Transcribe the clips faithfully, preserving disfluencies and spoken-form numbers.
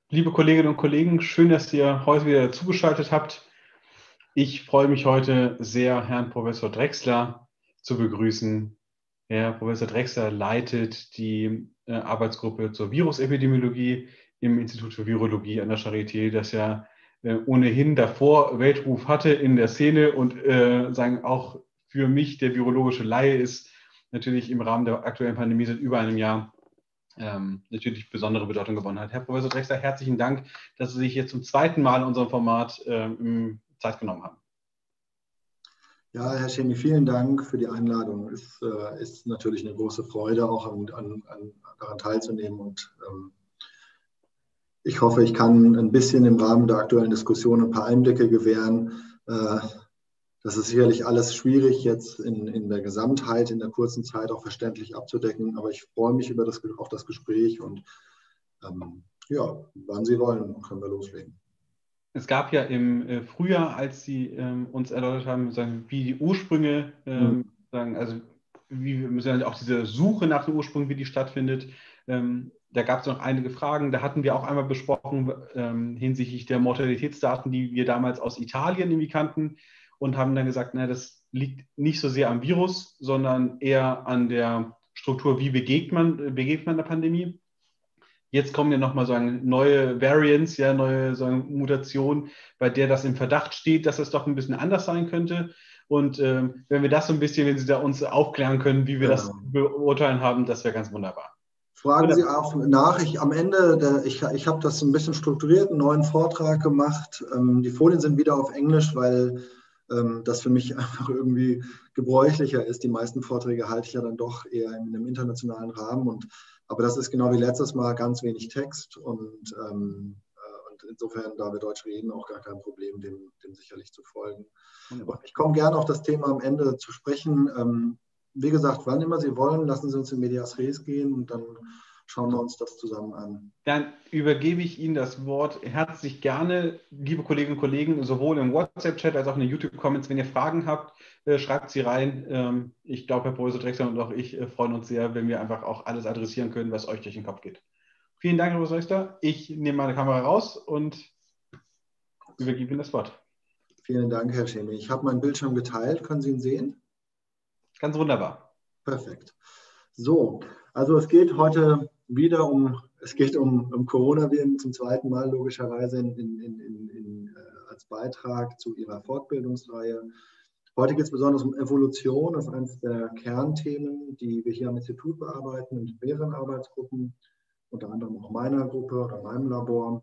Liebe Kolleginnen und Kollegen, schön, dass ihr heute wieder zugeschaltet habt. Ich freue mich heute sehr, Herrn Professor Drechsler zu begrüßen. Herr Professor Drechsler leitet die äh, Arbeitsgruppe zur Virusepidemiologie im Institut für Virologie an der Charité, das ja äh, ohnehin davor Weltruf hatte in der Szene und äh, sagen auch für mich der virologische Laie ist natürlich im Rahmen der aktuellen Pandemie seit über einem Jahr ähm, natürlich besondere Bedeutung gewonnen hat. Herr Professor Drechsler, herzlichen Dank, dass Sie sich jetzt zum zweiten Mal in unserem Format ähm, Zeit genommen haben. Ja, Herr Schemi, vielen Dank für die Einladung. Es äh, ist natürlich eine große Freude, auch an, an, an, daran teilzunehmen. Und ähm, ich hoffe, ich kann ein bisschen im Rahmen der aktuellen Diskussion ein paar Einblicke gewähren. Äh, das ist sicherlich alles schwierig, jetzt in, in der Gesamtheit, in der kurzen Zeit auch verständlich abzudecken. Aber ich freue mich über das, auf das Gespräch und ähm, ja, wann Sie wollen, können wir loslegen. Es gab ja im Frühjahr, als Sie ähm, uns erläutert haben, sagen, wie die Ursprünge, ähm, mhm. sagen, also wie wir auch diese Suche nach den Ursprüngen, wie die stattfindet, ähm, da gab es noch einige Fragen. Da hatten wir auch einmal besprochen ähm, hinsichtlich der Mortalitätsdaten, die wir damals aus Italien irgendwie kannten und haben dann gesagt, na, das liegt nicht so sehr am Virus, sondern eher an der Struktur, wie begegnet man, begegnet man der Pandemie. Jetzt kommen ja nochmal so neue Variants, ja, neue so Mutationen, bei der das im Verdacht steht, dass es doch ein bisschen anders sein könnte. Und ähm, wenn wir das so ein bisschen, wenn Sie da uns aufklären können, wie wir ja. das beurteilen haben, das wäre ganz wunderbar. Fragen Sie auch nach. Ich, am Ende, der, ich, ich habe das ein bisschen strukturiert, einen neuen Vortrag gemacht. Ähm, die Folien sind wieder auf Englisch, weil ähm, das für mich einfach irgendwie gebräuchlicher ist. Die meisten Vorträge halte ich ja dann doch eher in einem internationalen Rahmen. Und, aber das ist genau wie letztes Mal ganz wenig Text. Und, ähm, äh, und insofern, da wir Deutsch reden, auch gar kein Problem, dem, dem sicherlich zu folgen. Und ich komme gerne auf das Thema am Ende zu sprechen. Ähm, Wie gesagt, wann immer Sie wollen, lassen Sie uns in Medias Res gehen und dann schauen wir uns das zusammen an. Dann übergebe ich Ihnen das Wort herzlich gerne, liebe Kolleginnen und Kollegen, sowohl im WhatsApp-Chat als auch in den YouTube-Comments. Wenn ihr Fragen habt, schreibt sie rein. Ich glaube, Herr Professor Drechsler und auch ich freuen uns sehr, wenn wir einfach auch alles adressieren können, was euch durch den Kopf geht. Vielen Dank, Herr Professor Drechsler. Ich nehme meine Kamera raus und übergebe Ihnen das Wort. Vielen Dank, Herr Schemi. Ich habe meinen Bildschirm geteilt. Können Sie ihn sehen? Ganz wunderbar. Perfekt. So, also es geht heute wieder um, es geht um, um Coronaviren zum zweiten Mal logischerweise in, in, in, in, äh, als Beitrag zu Ihrer Fortbildungsreihe. Heute geht es besonders um Evolution, das ist eines der Kernthemen, die wir hier am Institut bearbeiten, in mehreren Arbeitsgruppen, unter anderem auch meiner Gruppe oder meinem Labor.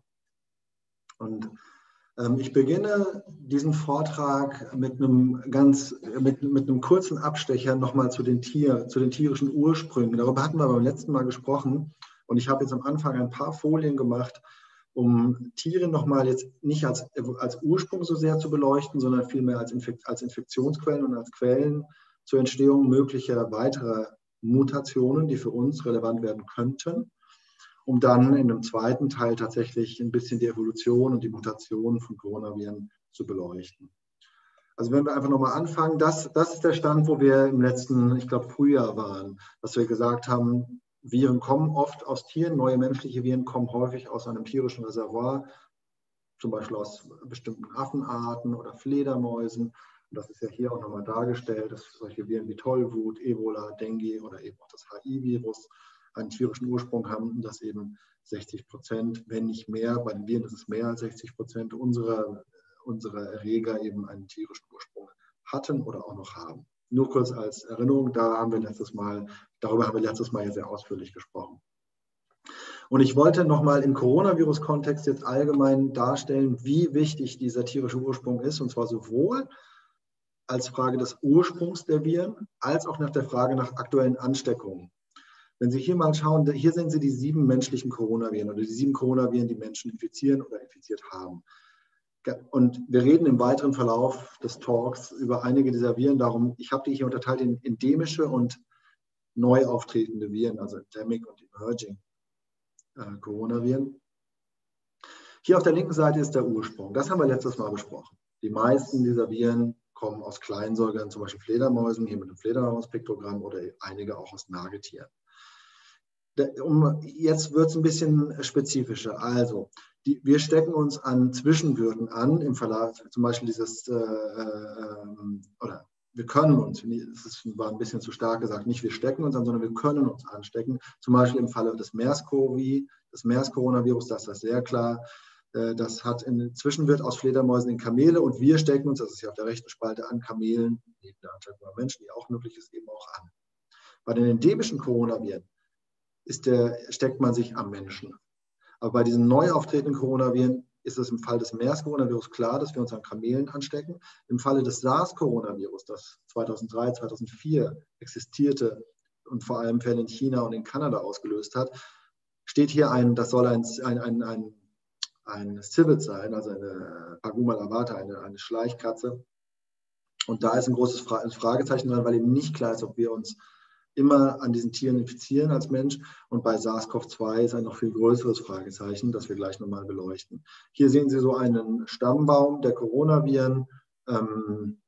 Und ich beginne diesen Vortrag mit einem ganz, mit, mit einem kurzen Abstecher nochmal zu den Tier, zu den tierischen Ursprüngen. Darüber hatten wir beim letzten Mal gesprochen und ich habe jetzt am Anfang ein paar Folien gemacht, um Tiere nochmal jetzt nicht als, als Ursprung so sehr zu beleuchten, sondern vielmehr als, Infekt, als Infektionsquellen und als Quellen zur Entstehung möglicher weiterer Mutationen, die für uns relevant werden könnten, um dann in einem zweiten Teil tatsächlich ein bisschen die Evolution und die Mutation von Coronaviren zu beleuchten. Also wenn wir einfach nochmal anfangen, das, das ist der Stand, wo wir im letzten, ich glaube, Frühjahr waren, dass wir gesagt haben, Viren kommen oft aus Tieren, neue menschliche Viren kommen häufig aus einem tierischen Reservoir, zum Beispiel aus bestimmten Affenarten oder Fledermäusen. Und das ist ja hier auch nochmal dargestellt, dass solche Viren wie Tollwut, Ebola, Dengue oder eben auch das H I-Virus einen tierischen Ursprung haben und dass eben sechzig Prozent, wenn nicht mehr, bei den Viren ist es mehr als sechzig Prozent unserer, unserer Erreger eben einen tierischen Ursprung hatten oder auch noch haben. Nur kurz als Erinnerung, da haben wir letztes Mal, darüber haben wir letztes Mal ja sehr ausführlich gesprochen. Und ich wollte nochmal im Coronavirus-Kontext jetzt allgemein darstellen, wie wichtig dieser tierische Ursprung ist, und zwar sowohl als Frage des Ursprungs der Viren, als auch nach der Frage nach aktuellen Ansteckungen. Wenn Sie hier mal schauen, hier sehen Sie die sieben menschlichen Coronaviren oder die sieben Coronaviren, die Menschen infizieren oder infiziert haben. Und wir reden im weiteren Verlauf des Talks über einige dieser Viren. Darum, ich habe die hier unterteilt in endemische und neu auftretende Viren, also Endemic und Emerging äh, Coronaviren. Hier auf der linken Seite ist der Ursprung. Das haben wir letztes Mal besprochen. Die meisten dieser Viren kommen aus Kleinsäugern, zum Beispiel Fledermäusen, hier mit dem Fledermauspektrogramm oder einige auch aus Nagetieren. Um, jetzt wird es ein bisschen spezifischer. Also, die, wir stecken uns an Zwischenwirten an, im Verlauf zum Beispiel dieses, äh, äh, oder wir können uns, das war ein bisschen zu stark gesagt, nicht wir stecken uns an, sondern wir können uns anstecken. Zum Beispiel im Falle des MERS-CoV, des MERS-Coronavirus, das ist sehr klar. Das hat einen Zwischenwirt aus Fledermäusen in Kamele und wir stecken uns, das ist ja auf der rechten Spalte, an Kamelen, neben der Anzahl von Menschen, die auch möglich ist, eben auch an. Bei den endemischen Coronaviren ist der, steckt man sich am Menschen. Aber bei diesen neu auftretenden Coronaviren ist es im Fall des MERS-Coronavirus klar, dass wir uns an Kamelen anstecken. Im Falle des SARS-Coronavirus, das zweitausenddrei, zweitausendvier existierte und vor allem Fälle in China und in Kanada ausgelöst hat, steht hier ein, das soll ein, ein, ein, ein, ein Civet sein, also eine Paguma lavata, eine, eine Schleichkatze. Und da ist ein großes Fragezeichen dran, weil eben nicht klar ist, ob wir uns immer an diesen Tieren infizieren als Mensch. Und bei SARS-C o V zwei ist ein noch viel größeres Fragezeichen, das wir gleich nochmal beleuchten. Hier sehen Sie so einen Stammbaum der Coronaviren. Ähm,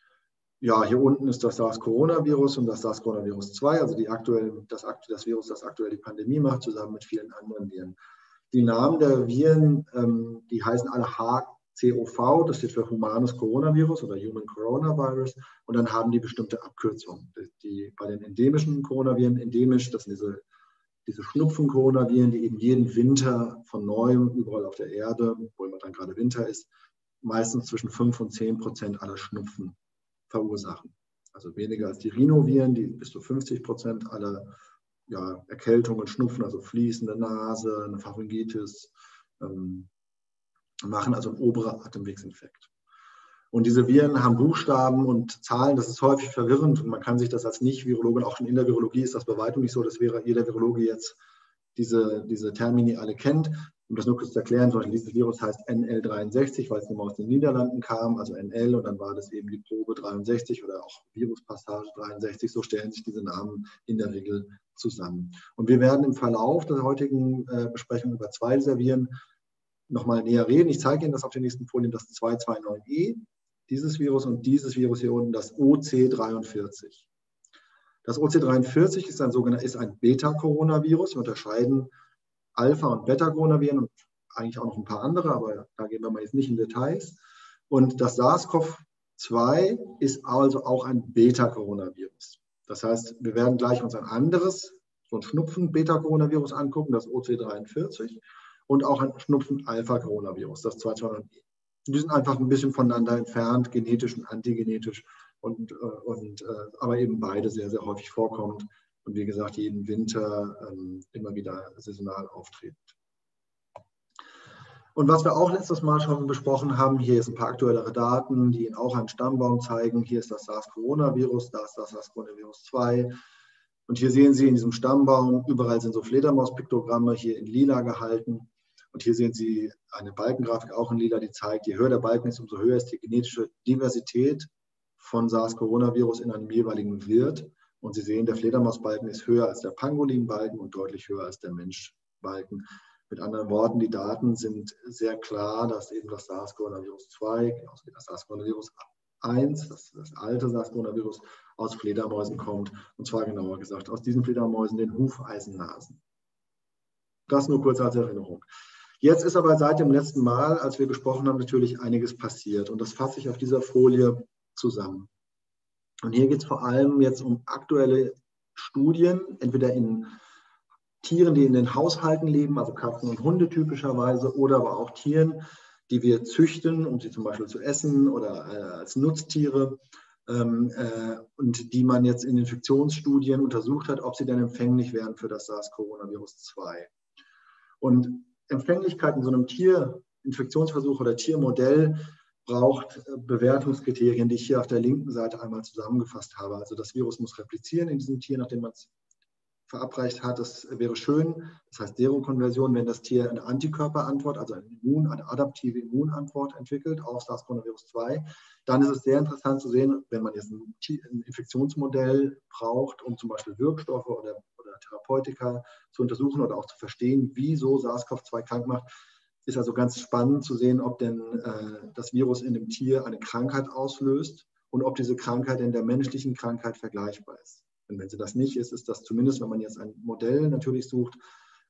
ja, hier unten ist das SARS-Coronavirus und das SARS-Coronavirus zwei, also die aktuell, das, das Virus, das aktuell die Pandemie macht, zusammen mit vielen anderen Viren. Die Namen der Viren, ähm, die heißen alle H C O V, das steht für Humanus Coronavirus oder Human Coronavirus, und dann haben die bestimmte Abkürzungen. Die, bei den endemischen Coronaviren, endemisch, das sind diese, diese Schnupfen-Coronaviren, die eben jeden Winter von neuem überall auf der Erde, wo immer dann gerade Winter ist, meistens zwischen fünf und zehn Prozent aller Schnupfen verursachen. Also weniger als die Rhinoviren, die bis zu fünfzig Prozent aller ja, Erkältungen, Schnupfen, also fließende Nase, eine Pharyngitis, ähm, machen also einen oberen Atemwegsinfekt. Und diese Viren haben Buchstaben und Zahlen, das ist häufig verwirrend und man kann sich das als Nicht-Virologe, auch schon in der Virologie ist das bei weitem nicht so, dass jeder Virologe jetzt diese, diese Termini alle kennt. Um das nur kurz zu erklären, zum Beispiel dieses Virus heißt N L dreiundsechzig, weil es eben aus den Niederlanden kam, also N L, und dann war das eben die Probe dreiundsechzig oder auch Viruspassage dreiundsechzig, so stellen sich diese Namen in der Regel zusammen. Und wir werden im Verlauf der heutigen äh, Besprechung über zwei dieser Viren nochmal näher reden. Ich zeige Ihnen das auf den nächsten Folien, das zwei zwei neun E, dieses Virus, und dieses Virus hier unten, das O C dreiundvierzig. Das O C dreiundvierzig ist ein sogenanntes ist ein Beta-Coronavirus. Wir unterscheiden Alpha- und Beta-Coronaviren und eigentlich auch noch ein paar andere, aber da gehen wir mal jetzt nicht in Details. Und das SARS-C o V zwei ist also auch ein Beta-Coronavirus. Das heißt, wir werden gleich uns ein anderes, so ein Schnupfen-Beta-Coronavirus angucken, das O C dreiundvierzig. Und auch ein Schnupfen-Alpha-Coronavirus, das zwei zwei neun E. Die sind einfach ein bisschen voneinander entfernt, genetisch und antigenetisch, und, und, aber eben beide sehr, sehr häufig vorkommend und wie gesagt, jeden Winter ähm, immer wieder saisonal auftretend. Und was wir auch letztes Mal schon besprochen haben, hier sind ein paar aktuellere Daten, die Ihnen auch einen Stammbaum zeigen. Hier ist das SARS-Coronavirus, da ist das SARS-Coronavirus zwei. Und hier sehen Sie in diesem Stammbaum, überall sind so Fledermauspiktogramme hier in lila gehalten. Und hier sehen Sie eine Balkengrafik, auch in lila, die zeigt, je höher der Balken ist, umso höher ist die genetische Diversität von SARS-Coronavirus in einem jeweiligen Wirt. Und Sie sehen, der Fledermausbalken ist höher als der Pangolin-Balken und deutlich höher als der Mensch-Balken. Mit anderen Worten, die Daten sind sehr klar, dass eben das SARS-Coronavirus zwei, genauso wie das SARS-Coronavirus eins, das, das alte SARS-Coronavirus, aus Fledermäusen kommt. Und zwar genauer gesagt aus diesen Fledermäusen, den Hufeisennasen. Das nur kurz als Erinnerung. Jetzt ist aber seit dem letzten Mal, als wir gesprochen haben, natürlich einiges passiert. Und das fasse ich auf dieser Folie zusammen. Und hier geht es vor allem jetzt um aktuelle Studien, entweder in Tieren, die in den Haushalten leben, also Katzen und Hunde typischerweise, oder aber auch Tieren, die wir züchten, um sie zum Beispiel zu essen oder äh, als Nutztiere, ähm, äh, und die man jetzt in Infektionsstudien untersucht hat, ob sie denn empfänglich wären für das SARS-Coronavirus zwei. Und Empfänglichkeit in so einem Tierinfektionsversuch oder Tiermodell braucht Bewertungskriterien, die ich hier auf der linken Seite einmal zusammengefasst habe. Also das Virus muss replizieren in diesem Tier, nachdem man es verabreicht hat. Das wäre schön. Das heißt Serokonversion, wenn das Tier eine Antikörperantwort, also eine, Immun, eine adaptive Immunantwort entwickelt auf SARS-Coronavirus zwei. Dann ist es sehr interessant zu sehen, wenn man jetzt ein, ein Infektionsmodell braucht, um zum Beispiel Wirkstoffe oder, oder Therapeutika zu untersuchen oder auch zu verstehen, wieso SARS-C o V zwei krank macht. Ist also ganz spannend zu sehen, ob denn äh, das Virus in dem Tier eine Krankheit auslöst und ob diese Krankheit in der menschlichen Krankheit vergleichbar ist. Und wenn sie das nicht ist, ist das zumindest, wenn man jetzt ein Modell natürlich sucht,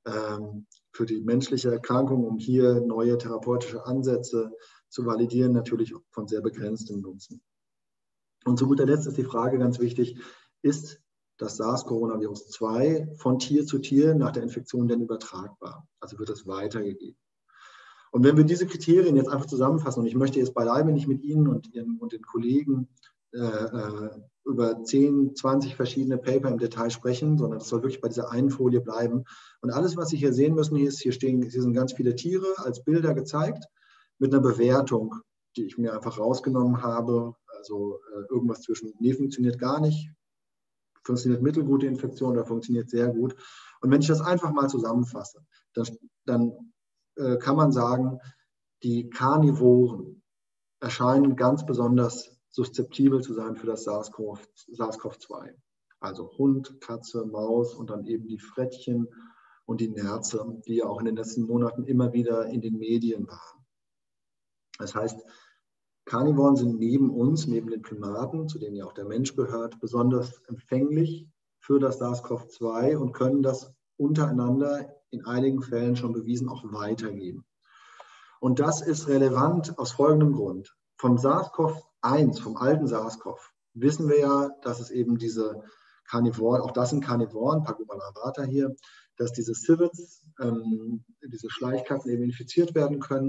ähm, für die menschliche Erkrankung, um hier neue therapeutische Ansätze zu validieren, natürlich von sehr begrenztem Nutzen. Und zu guter Letzt ist die Frage ganz wichtig, ist das SARS-Coronavirus zwei von Tier zu Tier nach der Infektion denn übertragbar? Also wird es weitergegeben? Und wenn wir diese Kriterien jetzt einfach zusammenfassen, und ich möchte jetzt beileibe nicht mit Ihnen und, Ihren, und den Kollegen äh, über zehn, zwanzig verschiedene Paper im Detail sprechen, sondern es soll wirklich bei dieser einen Folie bleiben. Und alles, was Sie hier sehen müssen, hier, ist, hier, stehen, hier sind ganz viele Tiere als Bilder gezeigt mit einer Bewertung, die ich mir einfach rausgenommen habe. Also äh, irgendwas zwischen, nee, funktioniert gar nicht, funktioniert mittelgut die Infektion oder funktioniert sehr gut. Und wenn ich das einfach mal zusammenfasse, dann, dann äh, kann man sagen, die Karnivoren erscheinen ganz besonders suszeptibel zu sein für das SARS-CoV zwei. Also Hund, Katze, Maus und dann eben die Frettchen und die Nerze, die ja auch in den letzten Monaten immer wieder in den Medien waren. Das heißt, Karnivoren sind neben uns, neben den Primaten, zu denen ja auch der Mensch gehört, besonders empfänglich für das SARS-CoV zwei und können das untereinander in einigen Fällen schon bewiesen auch weitergeben. Und das ist relevant aus folgendem Grund. Vom SARS-CoV eins, vom alten SARS-CoV, wissen wir ja, dass es eben diese Karnivoren, auch das sind Karnivoren, Pagomalarvata hier, dass diese Civets, ähm, diese Schleichkatzen eben infiziert werden können.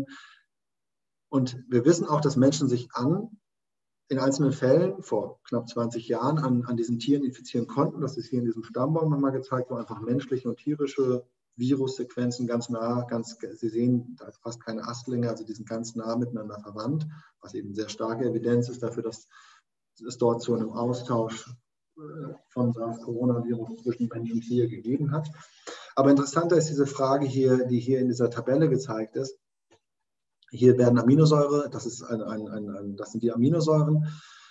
Und wir wissen auch, dass Menschen sich an, in einzelnen Fällen vor knapp zwanzig Jahren an, an diesen Tieren infizieren konnten. Das ist hier in diesem Stammbaum nochmal gezeigt, wo einfach menschliche und tierische Virussequenzen ganz nah, ganz, Sie sehen, da ist fast keine Astlinge, also die sind ganz nah miteinander verwandt, was eben sehr starke Evidenz ist dafür, dass es dort zu einem Austausch von SARS-Coronavirus zwischen Mensch und Tier gegeben hat. Aber interessanter ist diese Frage hier, die hier in dieser Tabelle gezeigt ist. Hier werden Aminosäure, das, ist ein, ein, ein, ein, das sind die Aminosäuren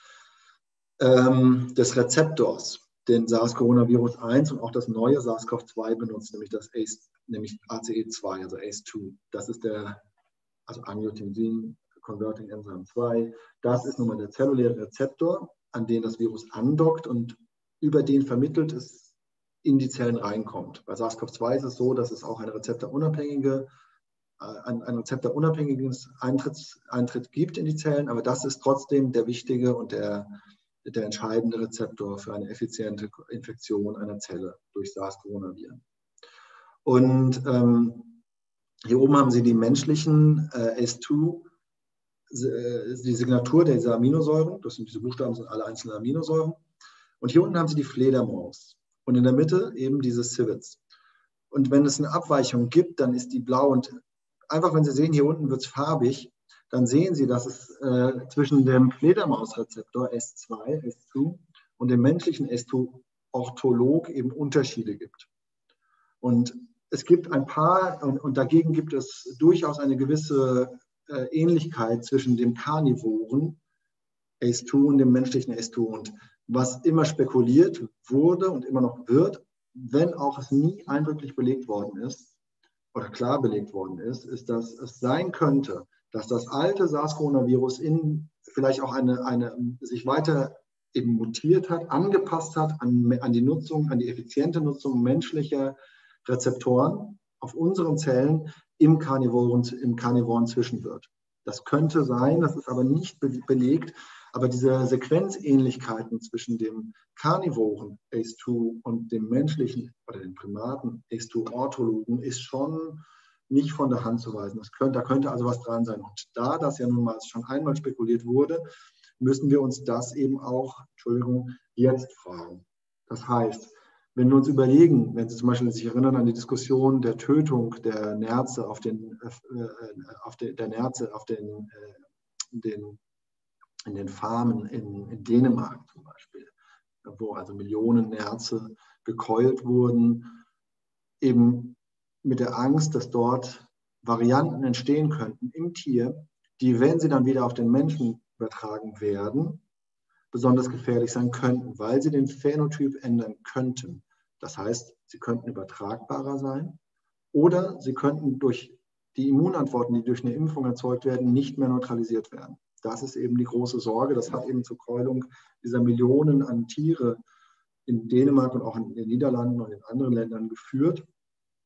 ähm, des Rezeptors, den SARS-Coronavirus eins und auch das neue SARS-CoV zwei benutzt, nämlich das A C E, nämlich A C E zwei, also A C E zwei. Das ist der, also Angiotensin Converting Enzyme zwei. Das ist nun mal der zelluläre Rezeptor, an den das Virus andockt und über den vermittelt es in die Zellen reinkommt. Bei SARS-CoV zwei ist es so, dass es auch eine rezeptorunabhängige ein, ein rezeptorunabhängiges Eintritts, Eintritt gibt in die Zellen, aber das ist trotzdem der wichtige und der, der entscheidende Rezeptor für eine effiziente Infektion einer Zelle durch SARS-Coronaviren. Und ähm, hier oben haben Sie die menschlichen äh, A C E zwei, äh, die Signatur dieser Aminosäuren, das sind diese Buchstaben, sind alle einzelnen Aminosäuren. Und hier unten haben Sie die Fledermaus und in der Mitte eben diese Civets. Und wenn es eine Abweichung gibt, dann ist die blau und einfach, wenn Sie sehen, hier unten wird es farbig, dann sehen Sie, dass es äh, zwischen dem Fledermausrezeptor S zwei, S zwei und dem menschlichen S zwei Ortholog eben Unterschiede gibt. Und es gibt ein paar, und, und dagegen gibt es durchaus eine gewisse äh, Ähnlichkeit zwischen dem Karnivoren S zwei und dem menschlichen S zwei. Und was immer spekuliert wurde und immer noch wird, wenn auch es nie eindrücklich belegt worden ist, oder klar belegt worden ist, ist, dass es sein könnte, dass das alte SARS-Coronavirus in vielleicht auch eine, eine sich weiter eben mutiert hat, angepasst hat an, an die Nutzung, an die effiziente Nutzung menschlicher Rezeptoren auf unseren Zellen im Karnivoren, im Karnivoren Zwischenwirt. Das könnte sein, das ist aber nicht be belegt, aber diese Sequenzähnlichkeiten zwischen dem Karnivoren A C E zwei und dem menschlichen oder dem Primaten A C E zwei Orthologen ist schon nicht von der Hand zu weisen. Das könnte, da könnte also was dran sein. Und da das ja nun mal schon einmal spekuliert wurde, müssen wir uns das eben auch, Entschuldigung, jetzt fragen. Das heißt, wenn wir uns überlegen, wenn Sie zum Beispiel sich erinnern an die Diskussion der Tötung der Nerze auf den, äh, auf de, der Nerze auf den, äh, den in den Farmen in, in Dänemark zum Beispiel, wo also Millionen Nerze gekeult wurden, eben mit der Angst, dass dort Varianten entstehen könnten im Tier, die, wenn sie dann wieder auf den Menschen übertragen werden, besonders gefährlich sein könnten, weil sie den Phänotyp ändern könnten. Das heißt, sie könnten übertragbarer sein oder sie könnten durch die Immunantworten, die durch eine Impfung erzeugt werden, nicht mehr neutralisiert werden. Das ist eben die große Sorge. Das hat eben zur Keulung dieser Millionen an Tiere in Dänemark und auch in den Niederlanden und in anderen Ländern geführt.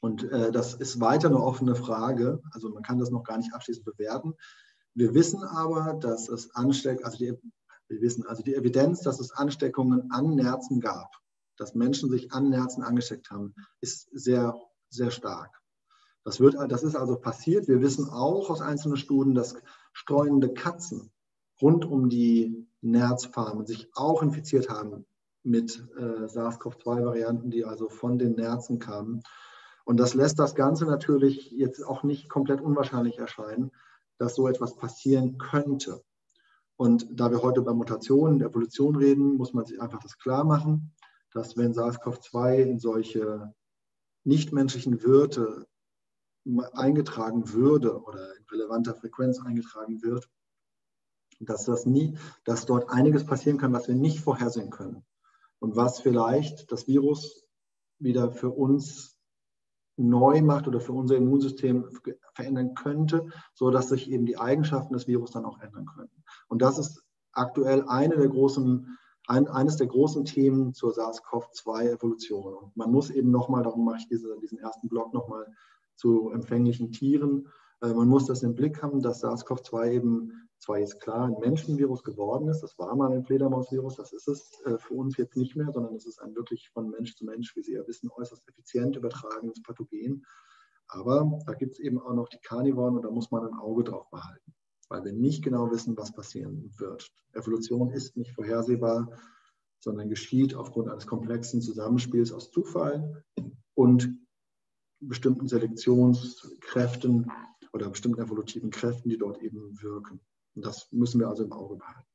Und äh, das ist weiter eine offene Frage. Also man kann das noch gar nicht abschließend bewerten. Wir wissen aber, dass es Ansteck, also die, wir wissen also die Evidenz, dass es Ansteckungen an Nerzen gab, dass Menschen sich an Nerzen angesteckt haben, ist sehr, sehr stark. Das, wird, das ist also passiert. Wir wissen auch aus einzelnen Studien, dass streunende Katzen rund um die Nerzfarmen sich auch infiziert haben mit äh, SARS-CoV zwei Varianten, die also von den Nerzen kamen. Und das lässt das Ganze natürlich jetzt auch nicht komplett unwahrscheinlich erscheinen, dass so etwas passieren könnte. Und da wir heute über Mutationen und Evolution reden, muss man sich einfach das klar machen, dass wenn SARS-CoV zwei in solche nichtmenschlichen Wirte eingetragen würde oder in relevanter Frequenz eingetragen wird, dass das nie, dass dort einiges passieren kann, was wir nicht vorhersehen können und was vielleicht das Virus wieder für uns neu macht oder für unser Immunsystem verändern könnte, sodass sich eben die Eigenschaften des Virus dann auch ändern könnten. Und das ist aktuell eine der großen, ein, eines der großen Themen zur SARS-CoV zwei Evolution. Und man muss eben nochmal, darum mache ich diese, diesen ersten Block nochmal zu empfänglichen Tieren, äh, man muss das im Blick haben, dass SARS-CoV zwei eben zwar jetzt klar ein Menschenvirus geworden ist, das war mal ein Fledermausvirus, das ist es äh, für uns jetzt nicht mehr, sondern es ist ein wirklich von Mensch zu Mensch, wie Sie ja wissen, äußerst effizient übertragenes Pathogen. Aber da gibt es eben auch noch die Karnivoren und da muss man ein Auge drauf behalten, weil wir nicht genau wissen, was passieren wird. Evolution ist nicht vorhersehbar, sondern geschieht aufgrund eines komplexen Zusammenspiels aus Zufall und bestimmten Selektionskräften oder bestimmten evolutiven Kräften, die dort eben wirken. Und das müssen wir also im Auge behalten.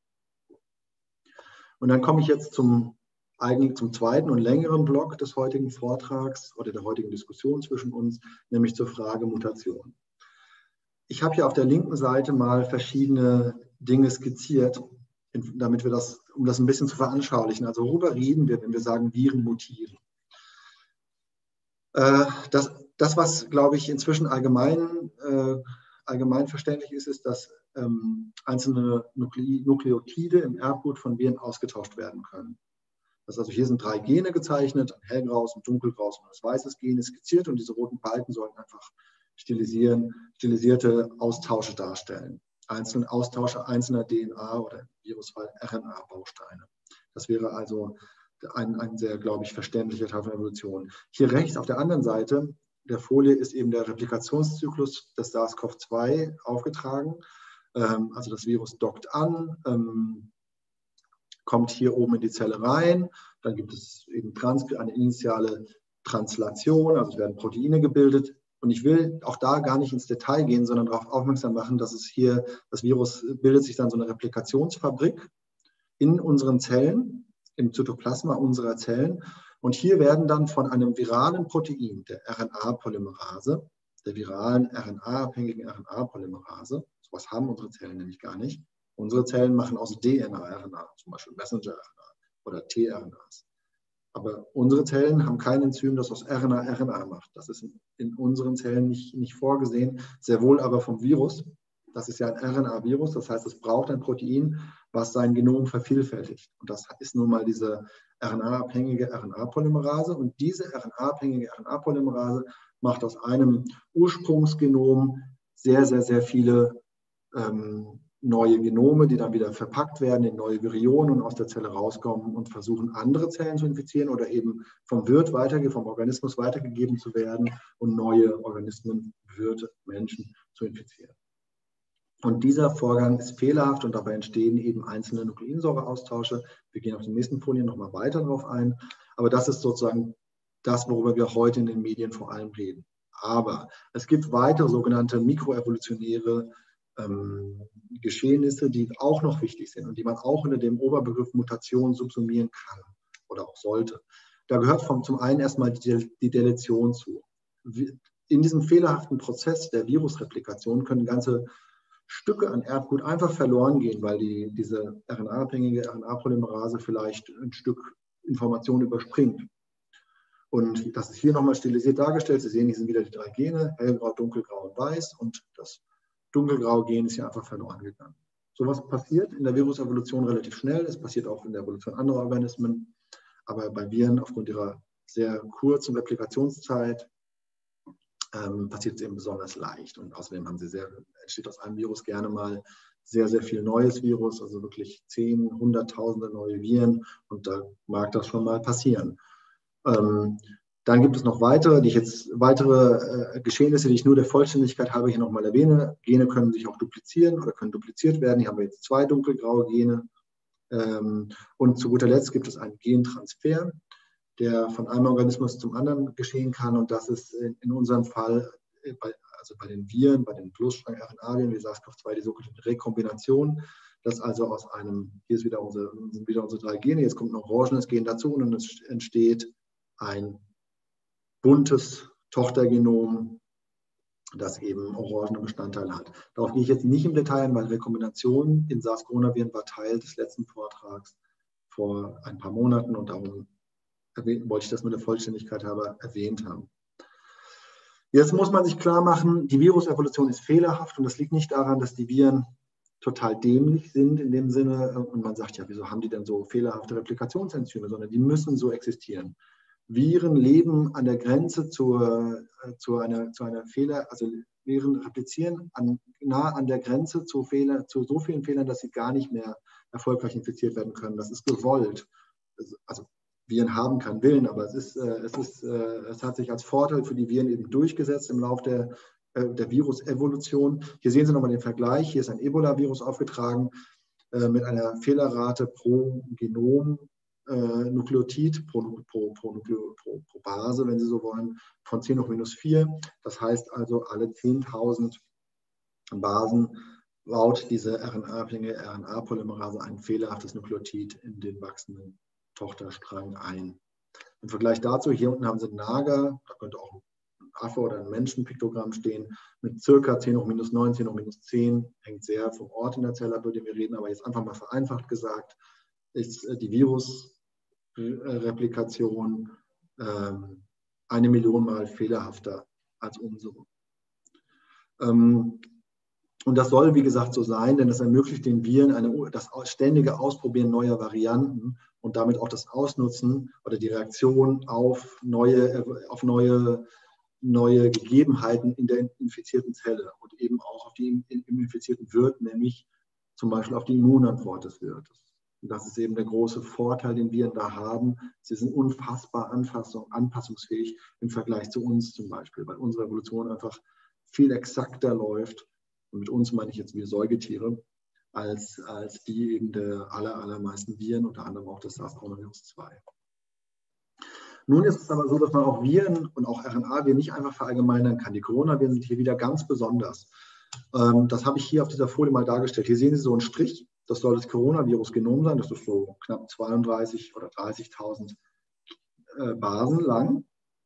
Und dann komme ich jetzt zum, eigentlich zum zweiten und längeren Block des heutigen Vortrags oder der heutigen Diskussion zwischen uns, nämlich zur Frage Mutation. Ich habe hier auf der linken Seite mal verschiedene Dinge skizziert, damit wir das, um das ein bisschen zu veranschaulichen. Also worüber reden wir, wenn wir sagen, Viren mutieren? Das, das, was, glaube ich, inzwischen allgemein, äh, allgemein verständlich ist, ist, dass ähm, einzelne Nuklei Nukleotide im Erbgut von Viren ausgetauscht werden können. Das also hier sind drei Gene gezeichnet, ein hellgraues, ein dunkelgraues und ein weißes Gen ist skizziert und diese roten Balken sollen einfach stilisieren, stilisierte Austausche darstellen. Einzelne Austausche einzelner D N A oder im Virusfall R N A-Bausteine. Das wäre also Ein, ein sehr, glaube ich, verständlicher Teil von Evolution. Hier rechts auf der anderen Seite der Folie ist eben der Replikationszyklus des SARS-CoV zwei aufgetragen. Ähm, also das Virus dockt an, ähm, kommt hier oben in die Zelle rein, dann gibt es eben Trans eine initiale Translation, also es werden Proteine gebildet. Und ich will auch da gar nicht ins Detail gehen, sondern darauf aufmerksam machen, dass es hier, das Virus bildet sich dann so eine Replikationsfabrik in unseren Zellen, im Zytoplasma unserer Zellen. Und hier werden dann von einem viralen Protein, der R N A-Polymerase, der viralen R N A-abhängigen R N A-Polymerase, sowas haben unsere Zellen nämlich gar nicht. Unsere Zellen machen aus D N A R N A, zum Beispiel Messenger-R N A oder tRNAs. Aber unsere Zellen haben kein Enzym, das aus R N A R N A macht. Das ist in unseren Zellen nicht, nicht vorgesehen, sehr wohl aber vom Virus. Das ist ja ein R N A-Virus, das heißt, es braucht ein Protein, was sein Genom vervielfältigt. Und das ist nun mal diese R N A-abhängige R N A-Polymerase. Und diese R N A-abhängige R N A-Polymerase macht aus einem Ursprungsgenom sehr, sehr, sehr viele ähm, neue Genome, die dann wieder verpackt werden in neue Virionen und aus der Zelle rauskommen und versuchen, andere Zellen zu infizieren oder eben vom Wirt weitergegeben, vom Organismus weitergegeben zu werden und neue Organismen, Wirte, Menschen zu infizieren. Und dieser Vorgang ist fehlerhaft und dabei entstehen eben einzelne Nukleinsäureaustausche. Wir gehen auf den nächsten Folien nochmal weiter darauf ein. Aber das ist sozusagen das, worüber wir heute in den Medien vor allem reden. Aber es gibt weitere sogenannte mikroevolutionäre ähm, Geschehnisse, die auch noch wichtig sind und die man auch unter dem Oberbegriff Mutation subsumieren kann oder auch sollte. Da gehört vom, zum einen erstmal die, die Deletion zu. In diesem fehlerhaften Prozess der Virusreplikation können ganze Stücke an Erbgut einfach verloren gehen, weil die, diese R N A-abhängige R N A-Polymerase vielleicht ein Stück Information überspringt. Und das ist hier nochmal stilisiert dargestellt. Sie sehen, hier sind wieder die drei Gene, hellgrau, dunkelgrau und weiß. Und das dunkelgraue Gen ist hier einfach verloren gegangen. So was passiert in der Virusevolution relativ schnell. Es passiert auch in der Evolution anderer Organismen. Aber bei Viren aufgrund ihrer sehr kurzen Replikationszeit ähm, passiert es eben besonders leicht. Und außerdem haben sie sehr, entsteht aus einem Virus gerne mal sehr, sehr viel neues Virus, also wirklich zehn, hunderttausende neue Viren. Und da mag das schon mal passieren. Ähm, dann gibt es noch weitere, die ich jetzt, weitere äh, Geschehnisse, die ich nur der Vollständigkeit halber hier nochmal erwähne. Gene können sich auch duplizieren oder können dupliziert werden. Hier haben wir jetzt zwei dunkelgraue Gene. Ähm, und zu guter Letzt gibt es einen Gentransfer, der von einem Organismus zum anderen geschehen kann. Und das ist in, in unserem Fall, bei, also bei den Viren, bei den Plusstrang-R N A-Viren wie SARS-CoV zwei, die sogenannte Rekombination, dass also aus einem, hier ist wieder unsere, sind wieder unsere drei Gene, jetzt kommt ein orangenes Gen dazu und es entsteht ein buntes Tochtergenom, das eben orangene Bestandteile hat. Darauf gehe ich jetzt nicht im Detail ein, weil Rekombination in SARS-Coronaviren war Teil des letzten Vortrags vor ein paar Monaten und darum wollte ich das mit der Vollständigkeit halber erwähnt haben. Jetzt muss man sich klar machen, die Virusevolution ist fehlerhaft und das liegt nicht daran, dass die Viren total dämlich sind in dem Sinne und man sagt, ja, wieso haben die denn so fehlerhafte Replikationsenzyme, sondern die müssen so existieren. Viren leben an der Grenze zur, zu, einer, zu einer Fehler, also Viren replizieren an, nah an der Grenze zu, Fehler, zu so vielen Fehlern, dass sie gar nicht mehr erfolgreich infiziert werden können. Das ist gewollt. Also Viren haben keinen Willen, aber es, ist, es, ist, es hat sich als Vorteil für die Viren eben durchgesetzt im Laufe der, der Virusevolution. Hier sehen Sie nochmal den Vergleich. Hier ist ein Ebola-Virus aufgetragen mit einer Fehlerrate pro Genom. Äh, Nukleotid pro, pro, pro, pro, pro Base, wenn Sie so wollen, von zehn hoch minus vier. Das heißt also, alle zehntausend Basen baut diese R N A-abhängige R N A-Polymerase ein fehlerhaftes Nukleotid in den wachsenden Tochterstrang ein. Im Vergleich dazu, hier unten haben Sie ein Nager, da könnte auch ein Affe oder ein Menschenpiktogramm stehen, mit circa zehn hoch minus neun, zehn hoch minus zehn, hängt sehr vom Ort in der Zelle ab, über den wir reden, aber jetzt einfach mal vereinfacht gesagt, ist die Virus Replikation ähm, eine Million Mal fehlerhafter als unsere. Ähm, und das soll, wie gesagt, so sein, denn es ermöglicht den Viren eine, das ständige Ausprobieren neuer Varianten und damit auch das Ausnutzen oder die Reaktion auf neue, auf neue, neue Gegebenheiten in der infizierten Zelle und eben auch auf die im, im infizierten Wirt, nämlich zum Beispiel auf die Immunantwort des Wirtes. Und das ist eben der große Vorteil, den Viren da haben. Sie sind unfassbar anpassung, anpassungsfähig im Vergleich zu uns zum Beispiel, weil unsere Evolution einfach viel exakter läuft. Und mit uns meine ich jetzt wir Säugetiere, als, als die eben der aller, allermeisten Viren, unter anderem auch das SARS-CoV zwei. Nun ist es aber so, dass man auch Viren und auch R N A-Viren nicht einfach verallgemeinern kann. Die Coronaviren sind hier wieder ganz besonders. Ähm, das habe ich hier auf dieser Folie mal dargestellt. Hier sehen Sie so einen Strich. Das soll das Coronavirus-Genom sein. Das ist so knapp zweiunddreißig oder dreißigtausend äh, Basen lang.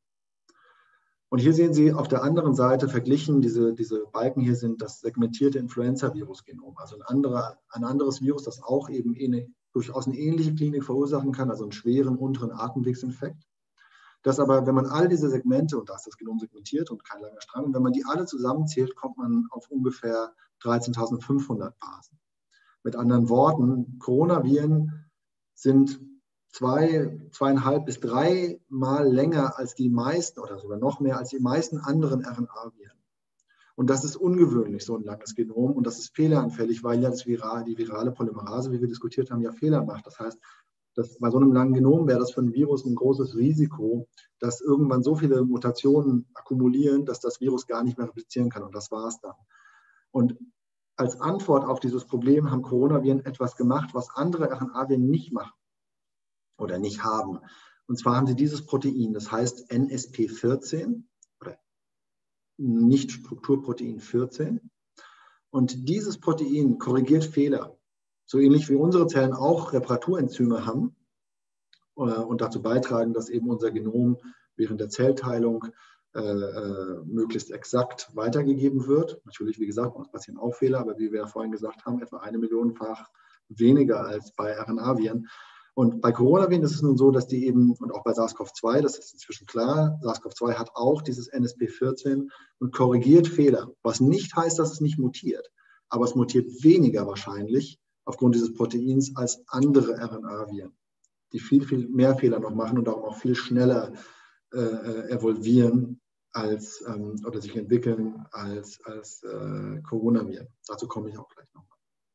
Und hier sehen Sie auf der anderen Seite verglichen, diese, diese Balken hier sind das segmentierte Influenza-Virus-Genom. Also ein, anderer, ein anderes Virus, das auch eben eine, durchaus eine ähnliche Klinik verursachen kann, also einen schweren unteren Atemwegsinfekt. Das aber, wenn man all diese Segmente, und da ist das Genom segmentiert und kein langer Strang, und wenn man die alle zusammenzählt, kommt man auf ungefähr dreizehntausendfünfhundert Basen. Mit anderen Worten, Coronaviren sind zwei, zweieinhalb bis drei Mal länger als die meisten oder sogar noch mehr als die meisten anderen R N A-Viren. Und das ist ungewöhnlich, so ein langes Genom. Und das ist fehleranfällig, weil ja das Viral, die virale Polymerase, wie wir diskutiert haben, ja Fehler macht. Das heißt, dass bei so einem langen Genom wäre das für ein Virus ein großes Risiko, dass irgendwann so viele Mutationen akkumulieren, dass das Virus gar nicht mehr replizieren kann. Und das war es dann. Und als Antwort auf dieses Problem haben Coronaviren etwas gemacht, was andere R N A-Viren nicht machen oder nicht haben. Und zwar haben sie dieses Protein, das heißt N S P vierzehn oder Nicht-Strukturprotein vierzehn. Und dieses Protein korrigiert Fehler. So ähnlich wie unsere Zellen auch Reparaturenzyme haben und dazu beitragen, dass eben unser Genom während der Zellteilung äh, äh, möglichst exakt weitergegeben wird. Natürlich, wie gesagt, es passieren auch Fehler, aber wie wir ja vorhin gesagt haben, etwa eine Millionenfach weniger als bei R N A-Viren. Und bei Coronaviren ist es nun so, dass die eben, und auch bei SARS-CoV zwei, das ist inzwischen klar, SARS-CoV zwei hat auch dieses N S P vierzehn und korrigiert Fehler, was nicht heißt, dass es nicht mutiert, aber es mutiert weniger wahrscheinlich aufgrund dieses Proteins als andere R N A-Viren, die viel, viel mehr Fehler noch machen und darum auch viel schneller äh, evolvieren als, ähm, oder sich entwickeln als, als äh, Coronaviren. Dazu komme ich auch gleich nochmal.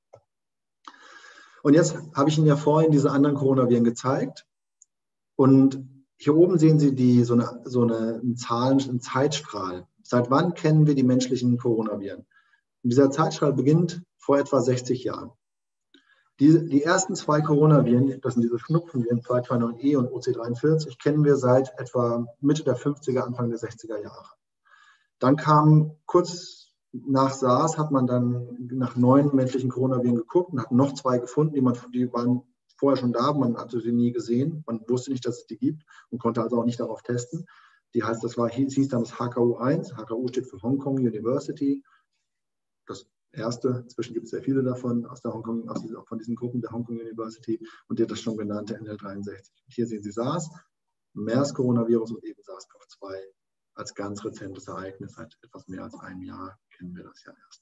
Und jetzt habe ich Ihnen ja vorhin diese anderen Coronaviren gezeigt. Und hier oben sehen Sie die, so eine, so eine Zahlen, einen Zeitstrahl. Seit wann kennen wir die menschlichen Coronaviren? Und dieser Zeitstrahl beginnt vor etwa sechzig Jahren. Die, die ersten zwei Coronaviren, das sind diese Schnupfenviren zwei zwei neun E und O C dreiundvierzig, kennen wir seit etwa Mitte der fünfziger, Anfang der sechziger Jahre. Dann kam kurz nach SARS, hat man dann nach neuen menschlichen Coronaviren geguckt und hat noch zwei gefunden, die, man, die waren vorher schon da, man hatte sie nie gesehen, man wusste nicht, dass es die gibt und konnte also auch nicht darauf testen. Die heißt, das war, hieß dann das H K U eins, H K U steht für Hong Kong University. Das erste, inzwischen gibt es sehr viele davon, aus der Hongkong, aus dieser, von diesen Gruppen der Hong Kong University und der das schon genannte N L dreiundsechzig. Hier sehen Sie SARS, MERS-Coronavirus und eben SARS CoV zwei als ganz rezentes Ereignis. Seit etwas mehr als einem Jahr kennen wir das ja erst.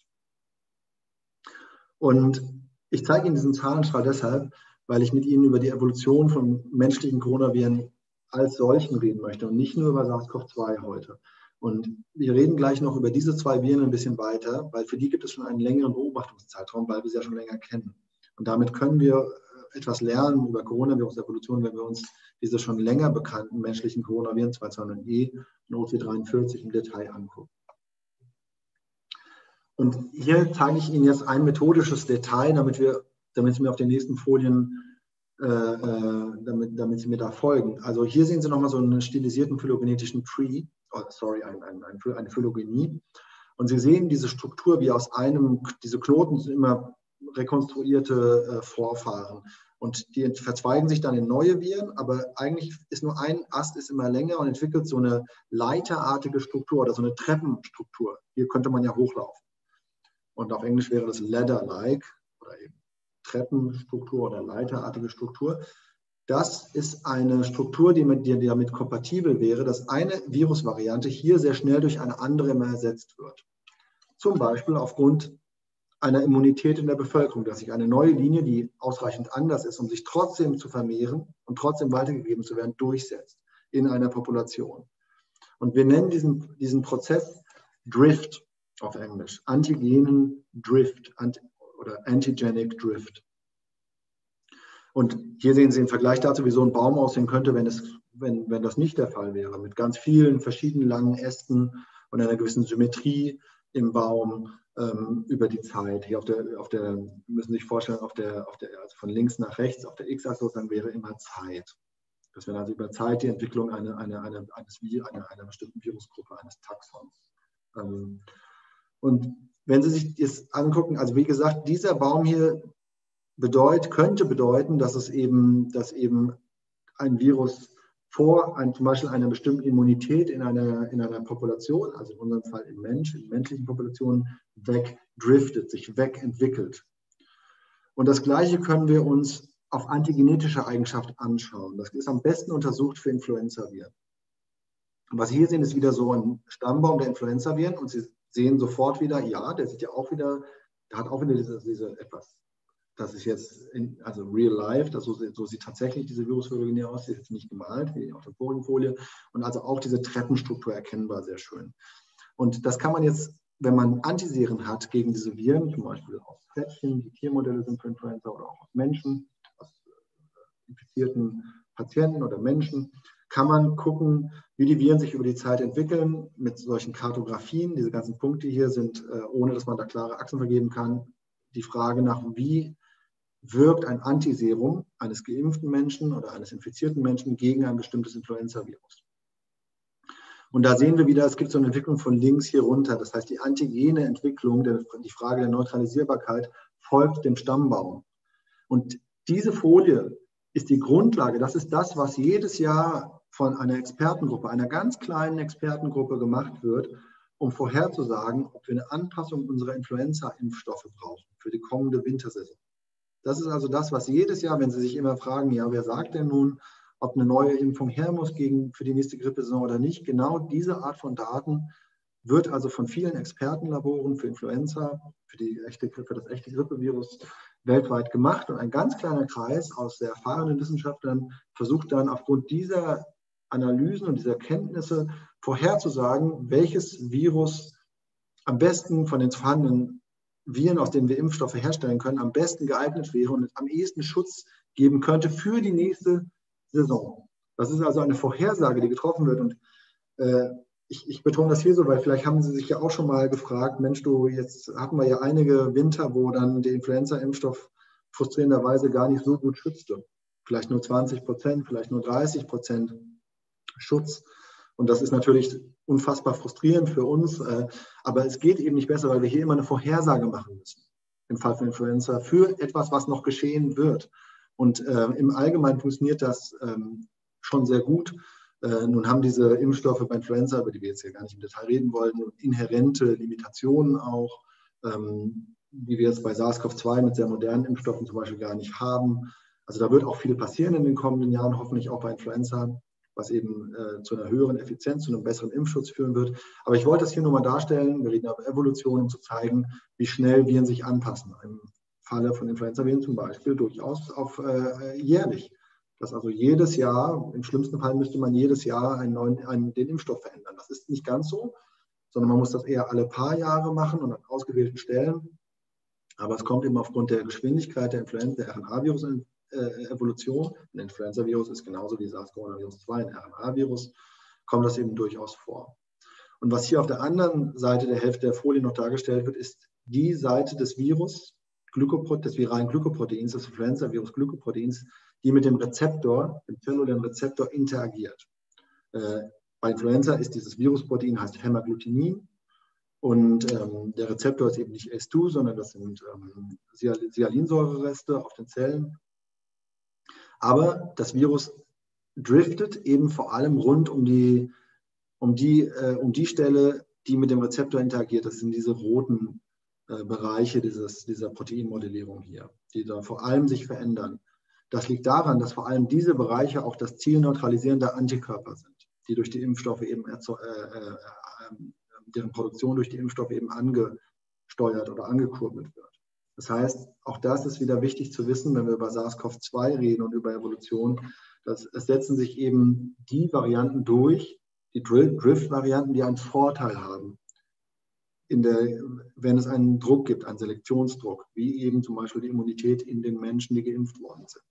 Und ich zeige Ihnen diesen Zahlenstrahl deshalb, weil ich mit Ihnen über die Evolution von menschlichen Coronaviren als solchen reden möchte und nicht nur über SARS CoV zwei heute. Und wir reden gleich noch über diese zwei Viren ein bisschen weiter, weil für die gibt es schon einen längeren Beobachtungszeitraum, weil wir sie ja schon länger kennen. Und damit können wir etwas lernen über Coronavirus-Evolution, wenn wir uns diese schon länger bekannten menschlichen Coronaviren zwei zwei neun E und O C dreiundvierzig im Detail angucken. Und hier zeige ich Ihnen jetzt ein methodisches Detail, damit, wir, damit Sie mir auf den nächsten Folien, äh, damit, damit Sie mir da folgen. Also hier sehen Sie nochmal so einen stilisierten phylogenetischen Tree, oh, sorry, ein, ein, ein, eine Phylogenie. Und Sie sehen diese Struktur, wie aus einem, diese Knoten sind immer rekonstruierte äh, Vorfahren. Und die verzweigen sich dann in neue Viren, aber eigentlich ist nur ein Ast ist immer länger und entwickelt so eine leiterartige Struktur oder so eine Treppenstruktur. Hier könnte man ja hochlaufen. Und auf Englisch wäre das ladder-like oder eben Treppenstruktur oder leiterartige Struktur. Das ist eine Struktur, die, mit, die damit kompatibel wäre, dass eine Virusvariante hier sehr schnell durch eine andere immer ersetzt wird. Zum Beispiel aufgrund einer Immunität in der Bevölkerung, dass sich eine neue Linie, die ausreichend anders ist, um sich trotzdem zu vermehren und trotzdem weitergegeben zu werden, durchsetzt in einer Population. Und wir nennen diesen, diesen Prozess Drift auf Englisch, Antigenen Drift anti, oder Antigenic Drift. Und hier sehen Sie im Vergleich dazu, wie so ein Baum aussehen könnte, wenn, es, wenn, wenn das nicht der Fall wäre, mit ganz vielen verschiedenen langen Ästen und einer gewissen Symmetrie im Baum ähm, über die Zeit. Hier auf der, auf der, müssen Sie sich vorstellen, auf der, auf der, also von links nach rechts, auf der X-Achse, dann wäre immer Zeit. Das wäre also über Zeit die Entwicklung eine, eine, eine, eines, einer, einer bestimmten Virusgruppe, eines Taxons. Ähm, und wenn Sie sich das angucken, also wie gesagt, dieser Baum hier bedeut, könnte bedeuten, dass es eben, dass eben ein Virus vor ein, zum Beispiel einer bestimmten Immunität in einer, in einer Population, also in unserem Fall im Mensch, in menschlichen Populationen, wegdriftet, sich wegentwickelt. Und das Gleiche können wir uns auf antigenetische Eigenschaft anschauen. Das ist am besten untersucht für Influenzaviren. Und was Sie hier sehen, ist wieder so ein Stammbaum der Influenzaviren und Sie sehen sofort wieder, ja, der sieht ja auch wieder, der hat auch wieder diese, diese etwas, das ist jetzt, in, also real life, das, so, so sieht tatsächlich diese Virusphylogenie aus, die ist jetzt nicht gemalt, wie auf der vorigen Folie, und also auch diese Treppenstruktur erkennbar, sehr schön. Und das kann man jetzt, wenn man Antiseren hat gegen diese Viren, zum Beispiel aus Pferdchen, die Tiermodelle sind für Influenza, oder auch aus Menschen, aus infizierten Patienten oder Menschen, kann man gucken, wie die Viren sich über die Zeit entwickeln mit solchen Kartografien. Diese ganzen Punkte hier sind, ohne dass man da klare Achsen vergeben kann, die Frage nach, wie wirkt ein Antiserum eines geimpften Menschen oder eines infizierten Menschen gegen ein bestimmtes Influenza-Virus. Und da sehen wir wieder, es gibt so eine Entwicklung von links hier runter. Das heißt, die antigene Entwicklung, die Frage der Neutralisierbarkeit, folgt dem Stammbaum. Und diese Folie ist die Grundlage, das ist das, was jedes Jahr von einer Expertengruppe, einer ganz kleinen Expertengruppe gemacht wird, um vorherzusagen, ob wir eine Anpassung unserer Influenza-Impfstoffe brauchen für die kommende Wintersaison. Das ist also das, was jedes Jahr, wenn Sie sich immer fragen, ja, wer sagt denn nun, ob eine neue Impfung her muss gegen, für die nächste Grippesaison oder nicht, genau diese Art von Daten wird also von vielen Expertenlaboren für Influenza, für, die echte, für das echte Grippevirus weltweit gemacht. Und ein ganz kleiner Kreis aus sehr erfahrenen Wissenschaftlern versucht dann aufgrund dieser Analysen und diese Erkenntnisse vorherzusagen, welches Virus am besten von den vorhandenen Viren, aus denen wir Impfstoffe herstellen können, am besten geeignet wäre und am ehesten Schutz geben könnte für die nächste Saison. Das ist also eine Vorhersage, die getroffen wird. Und äh, ich, ich betone das hier so, weil vielleicht haben Sie sich ja auch schon mal gefragt, Mensch, du, jetzt hatten wir ja einige Winter, wo dann der Influenza-Impfstoff frustrierenderweise gar nicht so gut schützte. Vielleicht nur zwanzig Prozent, vielleicht nur dreißig Prozent Schutz. Und das ist natürlich unfassbar frustrierend für uns. Aber es geht eben nicht besser, weil wir hier immer eine Vorhersage machen müssen, im Fall von Influenza, für etwas, was noch geschehen wird. Und äh, im Allgemeinen funktioniert das ähm, schon sehr gut. Äh, nun haben diese Impfstoffe bei Influenza, über die wir jetzt hier gar nicht im Detail reden wollen, inhärente Limitationen auch, ähm, die wir jetzt bei SARS-CoV zwei mit sehr modernen Impfstoffen zum Beispiel gar nicht haben. Also da wird auch viel passieren in den kommenden Jahren, hoffentlich auch bei Influenza, was eben äh, zu einer höheren Effizienz, zu einem besseren Impfschutz führen wird. Aber ich wollte das hier nur mal darstellen, wir reden über Evolution, um zu zeigen, wie schnell Viren sich anpassen. Im Falle von Influenza-Viren zum Beispiel durchaus auf äh, jährlich. Dass also jedes Jahr, im schlimmsten Fall müsste man jedes Jahr einen neuen, einen, den Impfstoff verändern. Das ist nicht ganz so, sondern man muss das eher alle paar Jahre machen und an ausgewählten Stellen. Aber es kommt eben aufgrund der Geschwindigkeit der Influenza, der R N A-Virus Evolution, ein Influenza-Virus ist genauso wie SARS-CoV zwei ein R N A-Virus, kommt das eben durchaus vor. Und was hier auf der anderen Seite der Hälfte der Folie noch dargestellt wird, ist die Seite des Virus, des viralen Glykoproteins, des Influenza-Virus-Glykoproteins, die mit dem Rezeptor, dem zellulären Rezeptor interagiert. Äh, bei Influenza ist dieses Virusprotein, heißt Hämagglutinin, und ähm, der Rezeptor ist eben nicht A C E zwei, sondern das sind ähm, Sialinsäurereste auf den Zellen. Aber das Virus driftet eben vor allem rund um die, um die, äh, um die Stelle, die mit dem Rezeptor interagiert. Das sind diese roten äh, Bereiche dieses, dieser Proteinmodellierung hier, die da vor allem sich verändern. Das liegt daran, dass vor allem diese Bereiche auch das Ziel neutralisierender Antikörper sind, die durch die Impfstoffe eben, äh, äh, deren Produktion durch die Impfstoffe eben angesteuert oder angekurbelt wird. Das heißt, auch das ist wieder wichtig zu wissen, wenn wir über SARS-CoV zwei reden und über Evolution, dass es setzen sich eben die Varianten durch, die Drift-Varianten, die einen Vorteil haben, in der, wenn es einen Druck gibt, einen Selektionsdruck, wie eben zum Beispiel die Immunität in den Menschen, die geimpft worden sind.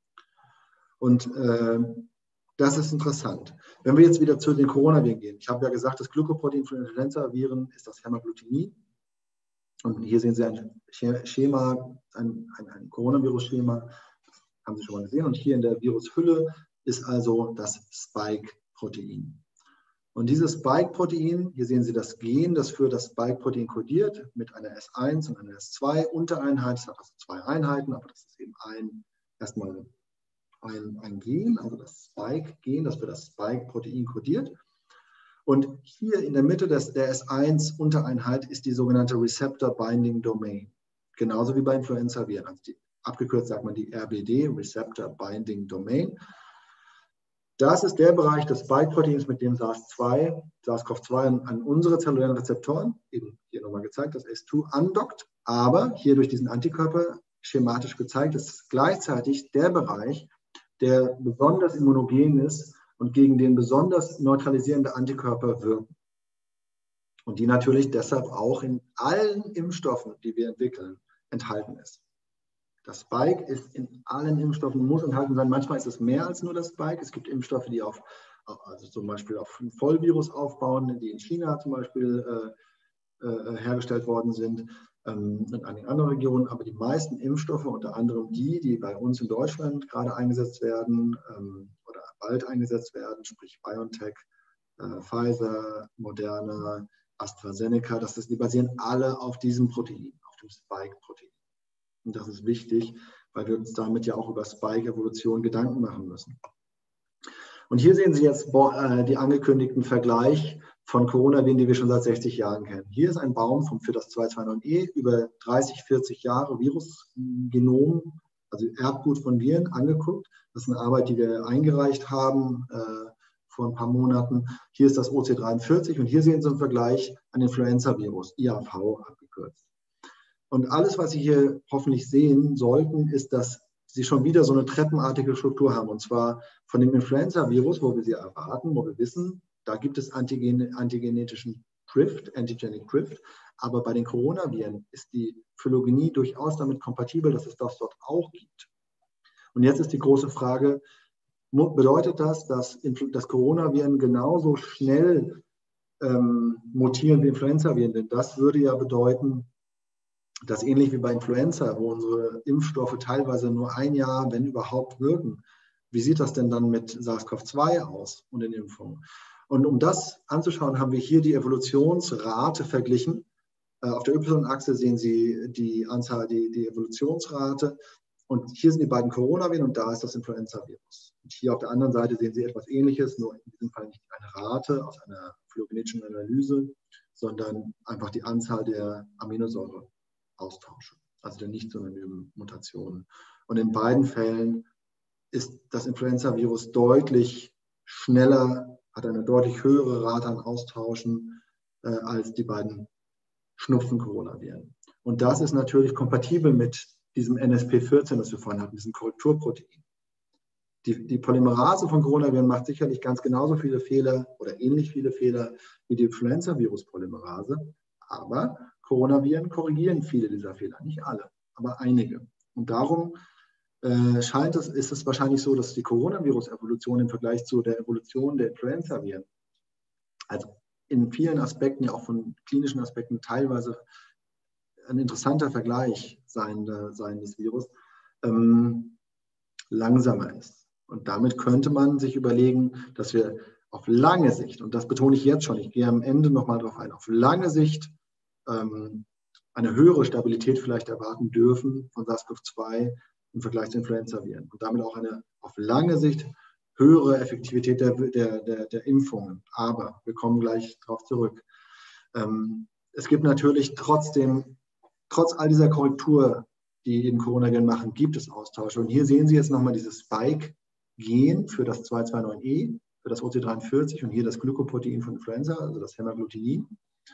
Und äh, das ist interessant. Wenn wir jetzt wieder zu den Coronaviren gehen, ich habe ja gesagt, das Glykoprotein von Influenza-Viren ist das Hämagglutinin. Und hier sehen Sie ein Schema, ein, ein, ein Coronavirus-Schema, haben Sie schon mal gesehen. Und hier in der Virushülle ist also das Spike-Protein. Und dieses Spike-Protein, hier sehen Sie das Gen, das für das Spike-Protein kodiert, mit einer S eins und einer S zwei Untereinheit. Es hat also zwei Einheiten, aber das ist eben ein, erstmal ein, ein Gen, also das Spike-Gen, das für das Spike-Protein kodiert. Und hier in der Mitte des, der S eins Untereinheit ist die sogenannte Receptor Binding Domain. Genauso wie bei Influenza-Viren. Also die, abgekürzt sagt man die R B D, Receptor Binding Domain. Das ist der Bereich des Spike-Proteins, mit dem SARS zwei, SARS-CoV zwei an, an unsere zellulären Rezeptoren, eben hier nochmal gezeigt, das A C E zwei, andockt. Aber hier durch diesen Antikörper schematisch gezeigt, ist gleichzeitig der Bereich, der besonders immunogen ist und gegen den besonders neutralisierende Antikörper wirken. Und die natürlich deshalb auch in allen Impfstoffen, die wir entwickeln, enthalten ist. Das Spike ist in allen Impfstoffen, muss enthalten sein. Manchmal ist es mehr als nur das Spike. Es gibt Impfstoffe, die auf, also zum Beispiel auf ein Vollvirus aufbauen, die in China zum Beispiel äh, äh, hergestellt worden sind ähm, und in einigen anderen Regionen. Aber die meisten Impfstoffe, unter anderem die, die bei uns in Deutschland gerade eingesetzt werden ähm, oder bald eingesetzt werden, sprich BioNTech, äh, Pfizer, Moderna, AstraZeneca, das ist, die basieren alle auf diesem Protein, auf dem Spike-Protein. Und das ist wichtig, weil wir uns damit ja auch über Spike-Evolution Gedanken machen müssen. Und hier sehen Sie jetzt äh, die angekündigten Vergleich von Coronaviren, die wir schon seit sechzig Jahren kennen. Hier ist ein Baum vom, für das zwei zwei neun E über dreißig, vierzig Jahre Virusgenom, also Erbgut von Viren, angeguckt. Das ist eine Arbeit, die wir eingereicht haben äh, vor ein paar Monaten. Hier ist das O C dreiundvierzig und hier sehen Sie einen Vergleich an Influenza-Virus, I A V abgekürzt. Und alles, was Sie hier hoffentlich sehen sollten, ist, dass sie schon wieder so eine treppenartige Struktur haben. Und zwar von dem Influenza-Virus, wo wir sie erwarten, wo wir wissen, da gibt es Antigen, antigenetischen Drift, Antigenic Drift. Aber bei den Coronaviren ist die Phylogenie durchaus damit kompatibel, dass es das dort auch gibt. Und jetzt ist die große Frage, bedeutet das, dass, dass Coronaviren genauso schnell ähm, mutieren wie Influenzaviren? Denn das würde ja bedeuten, dass ähnlich wie bei Influenza, wo unsere Impfstoffe teilweise nur ein Jahr, wenn überhaupt, wirken, wie sieht das denn dann mit SARS CoV zwei aus und den Impfungen? Und um das anzuschauen, haben wir hier die Evolutionsrate verglichen. Auf der Y-Achse sehen Sie die Anzahl, die, die Evolutionsrate. Und hier sind die beiden Coronaviren und da ist das Influenza-Virus. Und hier auf der anderen Seite sehen Sie etwas Ähnliches, nur in diesem Fall nicht eine Rate aus einer phylogenetischen Analyse, sondern einfach die Anzahl der Aminosäureaustausche, also der nicht synonymen Mutationen. Und in beiden Fällen ist das Influenza-Virus deutlich schneller, hat eine deutlich höhere Rate an Austauschen äh, als die beiden Schnupfen-Coronaviren. Und das ist natürlich kompatibel mit diesem N S P vierzehn, das wir vorhin hatten, diesem Korrekturprotein. Die, die Polymerase von Coronaviren macht sicherlich ganz genauso viele Fehler oder ähnlich viele Fehler wie die Influenza-Virus-Polymerase, aber Coronaviren korrigieren viele dieser Fehler, nicht alle, aber einige. Und darum äh, scheint es, ist es wahrscheinlich so, dass die Coronavirus-Evolution im Vergleich zu der Evolution der Influenza-Viren, also in vielen Aspekten, ja auch von klinischen Aspekten, teilweise ein interessanter Vergleich sein, sein des Virus, ähm, langsamer ist. Und damit könnte man sich überlegen, dass wir auf lange Sicht, und das betone ich jetzt schon, ich gehe am Ende nochmal darauf ein, auf lange Sicht ähm, eine höhere Stabilität vielleicht erwarten dürfen von SARS CoV zwei im Vergleich zu Influenza-Viren. Und damit auch eine auf lange Sicht höhere Effektivität der, der, der, der Impfungen. Aber wir kommen gleich darauf zurück. Ähm, es gibt natürlich trotzdem, trotz all dieser Korrektur, die den Coronaviren machen, gibt es Austausche. Und hier sehen Sie jetzt nochmal dieses Spike-Gen für das zwei zwei neun E, für das O C dreiundvierzig und hier das Glykoprotein von Influenza, also das Hämagglutinin-Gen.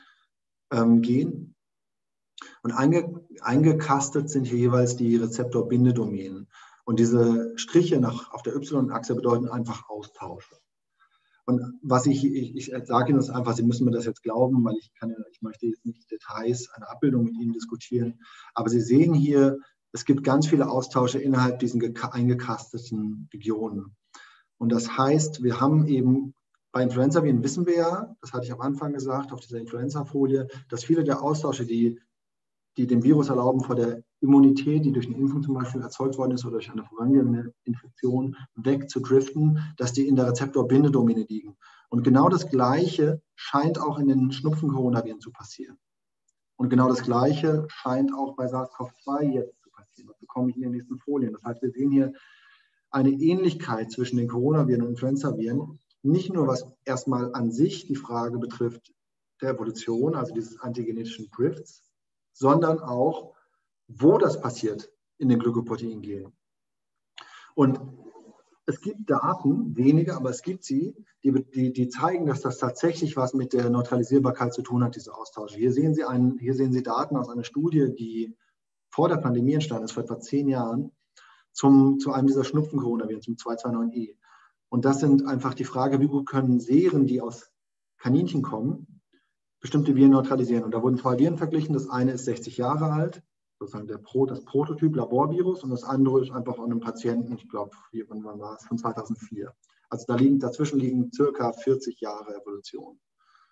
Ähm, und einge, eingekastet sind hier jeweils die Rezeptorbindedomänen. Und diese Striche nach, auf der Y-Achse bedeuten einfach Austausche. Und was ich, ich, ich sage Ihnen das einfach, Sie müssen mir das jetzt glauben, weil ich, kann, ich möchte jetzt nicht Details einer Abbildung mit Ihnen diskutieren. Aber Sie sehen hier, es gibt ganz viele Austausche innerhalb diesen eingekasteten Regionen. Und das heißt, wir haben eben bei Influenza-Viren wissen wir ja, das hatte ich am Anfang gesagt, auf dieser Influenza-Folie, dass viele der Austausche, die, die dem Virus erlauben, vor der Immunität, die durch eine Impfung zum Beispiel erzeugt worden ist oder durch eine vorangehende Infektion wegzudriften, dass die in der Rezeptorbindedomäne liegen. Und genau das Gleiche scheint auch in den Schnupfen-Coronaviren zu passieren. Und genau das Gleiche scheint auch bei SARS CoV zwei jetzt zu passieren. Das bekomme ich in den nächsten Folien. Das heißt, wir sehen hier eine Ähnlichkeit zwischen den Coronaviren und Influenzaviren. Nicht nur, was erstmal an sich die Frage betrifft der Evolution, also dieses antigenetischen Drifts, sondern auch, wo das passiert in den Glykoprotein-Genen. Und es gibt Daten, wenige, aber es gibt sie, die, die, die zeigen, dass das tatsächlich was mit der Neutralisierbarkeit zu tun hat, diese Austausche. Hier sehen Sie, einen, hier sehen Sie Daten aus einer Studie, die vor der Pandemie entstanden ist, vor etwa zehn Jahren, zum, zu einem dieser Schnupfen-Coronaviren, zum zwei zwei neun E. Und das sind einfach die Frage, wie gut können Seren, die aus Kaninchen kommen, bestimmte Viren neutralisieren. Und da wurden zwei Viren verglichen. Das eine ist sechzig Jahre alt, sozusagen der Pro, das Prototyp Laborvirus, und das andere ist einfach an einem Patienten, ich glaube, wann war es, von zweitausendvier. Also da liegen, dazwischen liegen circa vierzig Jahre Evolution.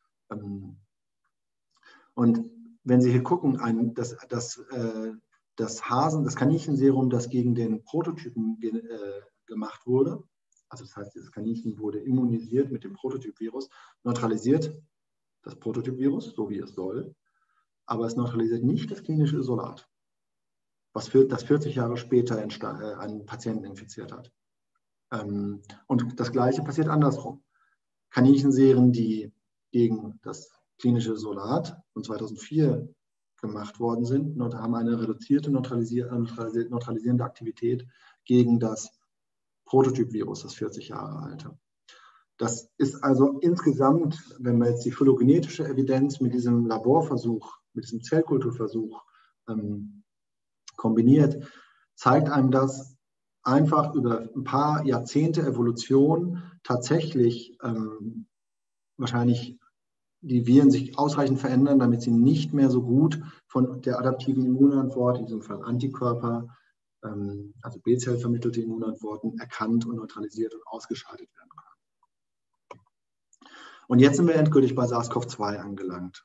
Und wenn Sie hier gucken, ein, das, das, das Hasen, das Kaninchenserum, das gegen den Prototypen ge, äh, gemacht wurde, also das heißt, dieses Kaninchen wurde immunisiert mit dem Prototypvirus, neutralisiert das Prototypvirus, so wie es soll, aber es neutralisiert nicht das klinische Isolat, was für, das vierzig Jahre später äh, einen Patienten infiziert hat. Ähm, und das Gleiche passiert andersrum. Kaninchenseren, die gegen das klinische Isolat von zweitausendvier gemacht worden sind, haben eine reduzierte neutralisier neutralisierende Aktivität gegen das Prototypvirus, das vierzig Jahre alte. Das ist also insgesamt, wenn man jetzt die phylogenetische Evidenz mit diesem Laborversuch, mit diesem Zellkulturversuch ähm, kombiniert, zeigt einem das, einfach über ein paar Jahrzehnte Evolution tatsächlich ähm, wahrscheinlich die Viren sich ausreichend verändern, damit sie nicht mehr so gut von der adaptiven Immunantwort, in diesem Fall Antikörper, ähm, also B-Zell-vermittelte Immunantworten, erkannt und neutralisiert und ausgeschaltet werden können. Und jetzt sind wir endgültig bei SARS-C o V zwei angelangt.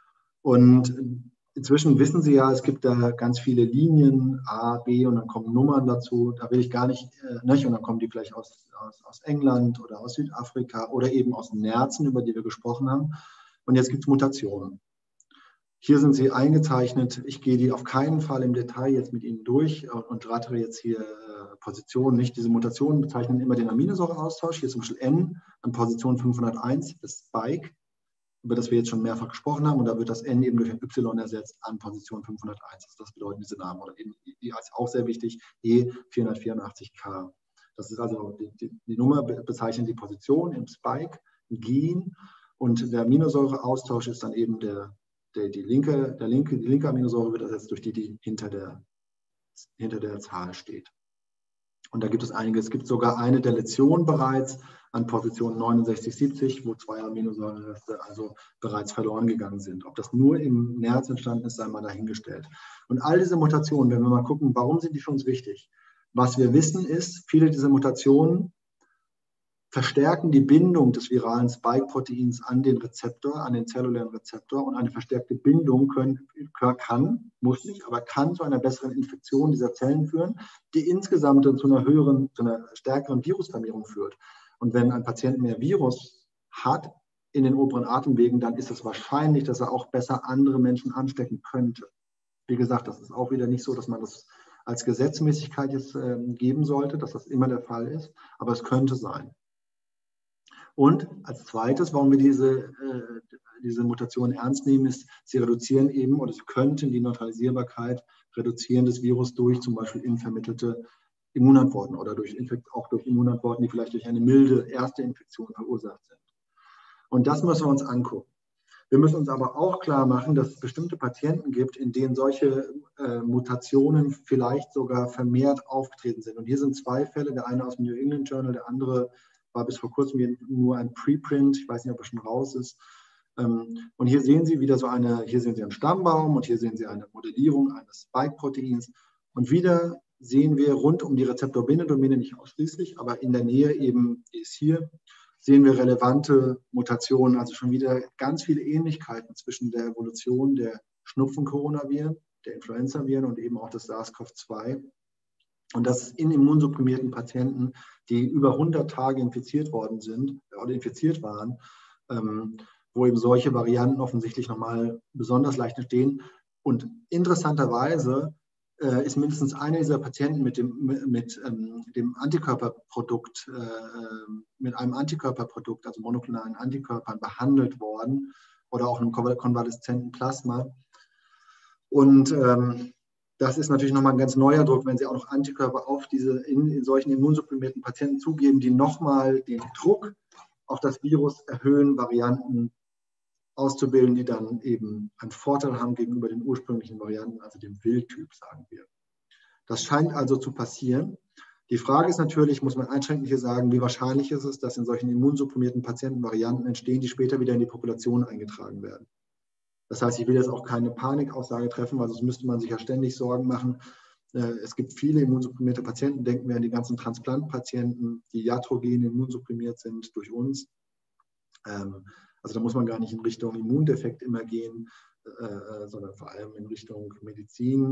Und inzwischen wissen Sie ja, es gibt da ganz viele Linien, A, B, und dann kommen Nummern dazu. Da will ich gar nicht, äh, nicht und dann kommen die vielleicht aus, aus, aus England oder aus Südafrika oder eben aus Nerzen, über die wir gesprochen haben. Und jetzt gibt es Mutationen. Hier sind sie eingezeichnet. Ich gehe die auf keinen Fall im Detail jetzt mit Ihnen durch und, und rattere jetzt hier äh, Positionen nicht. Diese Mutationen bezeichnen immer den Aminosäureaustausch. Hier zum Beispiel N an Position fünfhunderteins, das Spike, über das wir jetzt schon mehrfach gesprochen haben. Und da wird das N eben durch ein Y ersetzt an Position fünfhunderteins. Also das bedeuten diese Namen. Oder eben, die ist auch sehr wichtig, E vierhundertvierundachtzig K. Das ist also die, die, die Nummer bezeichnet die Position im Spike, im Gen. Und der Aminosäureaustausch ist dann eben der, der, die linke, der linke, die linke Aminosäure wird ersetzt durch die, die hinter der, hinter der Zahl steht. Und da gibt es einige. Es gibt sogar eine Deletion bereits an Position neunundsechzig siebzig, wo zwei Aminosäurereste also bereits verloren gegangen sind. Ob das nur im Nerz entstanden ist, sei mal dahingestellt. Und all diese Mutationen, wenn wir mal gucken, warum sind die für uns wichtig? Was wir wissen ist, viele dieser Mutationen verstärken die Bindung des viralen Spike-Proteins an den Rezeptor, an den zellulären Rezeptor. Und eine verstärkte Bindung können, kann, muss nicht, aber kann zu einer besseren Infektion dieser Zellen führen, die insgesamt zu einer höheren, zu einer stärkeren Virusvermehrung führt. Und wenn ein Patient mehr Virus hat in den oberen Atemwegen, dann ist es wahrscheinlich, dass er auch besser andere Menschen anstecken könnte. Wie gesagt, das ist auch wieder nicht so, dass man das als Gesetzmäßigkeit jetzt äh, geben sollte, dass das immer der Fall ist, aber es könnte sein. Und als zweites, warum wir diese, äh, diese Mutation ernst nehmen, ist, sie reduzieren eben oder sie könnten die Neutralisierbarkeit reduzieren des Virus durch zum Beispiel impfvermittelte Immunantworten oder durch Infekt, auch durch Immunantworten, die vielleicht durch eine milde erste Infektion verursacht sind. Und das müssen wir uns angucken. Wir müssen uns aber auch klar machen, dass es bestimmte Patienten gibt, in denen solche äh, Mutationen vielleicht sogar vermehrt aufgetreten sind. Und hier sind zwei Fälle, der eine aus dem New England Journal, der andere war bis vor kurzem nur ein Preprint, ich weiß nicht, ob er schon raus ist. Und hier sehen Sie wieder so eine, hier sehen Sie einen Stammbaum und hier sehen Sie eine Modellierung eines Spike-Proteins. Und wieder sehen wir rund um die Rezeptorbindedomäne, nicht ausschließlich, aber in der Nähe eben, die ist hier, sehen wir relevante Mutationen, also schon wieder ganz viele Ähnlichkeiten zwischen der Evolution der Schnupfen-Coronaviren, der Influenza-Viren und eben auch des SARS-C o V zwei. Und das in immunsupprimierten Patienten, die über hundert Tage infiziert worden sind oder infiziert waren, ähm, wo eben solche Varianten offensichtlich nochmal besonders leicht entstehen. Und interessanterweise äh, ist mindestens einer dieser Patienten mit dem, mit, mit, ähm, dem Antikörperprodukt, äh, mit einem Antikörperprodukt, also monoklonalen Antikörpern, behandelt worden oder auch einem konvaleszenten Plasma. Und ähm, das ist natürlich nochmal ein ganz neuer Druck, wenn Sie auch noch Antikörper auf diese in, in solchen immunsupprimierten Patienten zugeben, die nochmal den Druck auf das Virus erhöhen, Varianten auszubilden, die dann eben einen Vorteil haben gegenüber den ursprünglichen Varianten, also dem Wildtyp, sagen wir. Das scheint also zu passieren. Die Frage ist natürlich, muss man einschränkend hier sagen, wie wahrscheinlich ist es, dass in solchen immunsupprimierten Patienten Varianten entstehen, die später wieder in die Population eingetragen werden. Das heißt, ich will jetzt auch keine Panikaussage treffen, weil sonst müsste man sich ja ständig Sorgen machen. Es gibt viele immunsupprimierte Patienten, denken wir an die ganzen Transplantpatienten, die iatrogen immunsupprimiert sind durch uns. Also da muss man gar nicht in Richtung Immundefekt immer gehen, sondern vor allem in Richtung Medizin.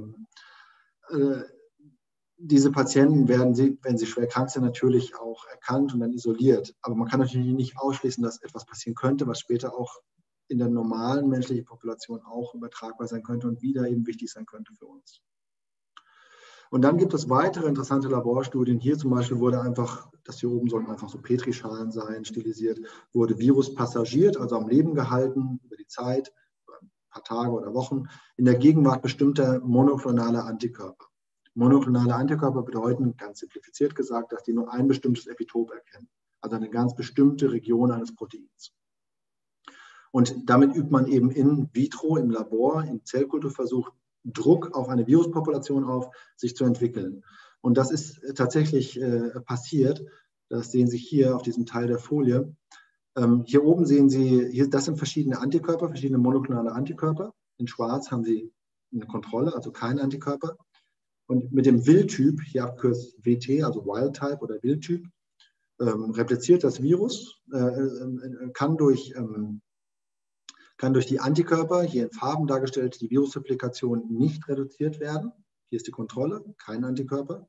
Diese Patienten werden, sie, wenn sie schwer krank sind, natürlich auch erkannt und dann isoliert. Aber man kann natürlich nicht ausschließen, dass etwas passieren könnte, was später auch in der normalen menschlichen Population auch übertragbar sein könnte und wieder eben wichtig sein könnte für uns. Und dann gibt es weitere interessante Laborstudien. Hier zum Beispiel wurde einfach, das hier oben sollten einfach so Petrischalen sein, stilisiert, wurde Virus passagiert, also am Leben gehalten über die Zeit, ein paar Tage oder Wochen, in der Gegenwart bestimmter monoklonaler Antikörper. Monoklonale Antikörper bedeuten, ganz simplifiziert gesagt, dass die nur ein bestimmtes Epitop erkennen, also eine ganz bestimmte Region eines Proteins. Und damit übt man eben in vitro, im Labor, im Zellkulturversuch Druck auf eine Viruspopulation auf, sich zu entwickeln. Und das ist tatsächlich äh, passiert. Das sehen Sie hier auf diesem Teil der Folie. Ähm, hier oben sehen Sie, hier, das sind verschiedene Antikörper, verschiedene monoklonale Antikörper. In Schwarz haben Sie eine Kontrolle, also kein Antikörper. Und mit dem Wildtyp, hier abkürzt W T, also Wild Type oder Wildtyp, ähm, repliziert das Virus, äh, äh, kann, durch, ähm, kann durch die Antikörper, hier in Farben dargestellt, die Virusreplikation nicht reduziert werden. Hier ist die Kontrolle, kein Antikörper.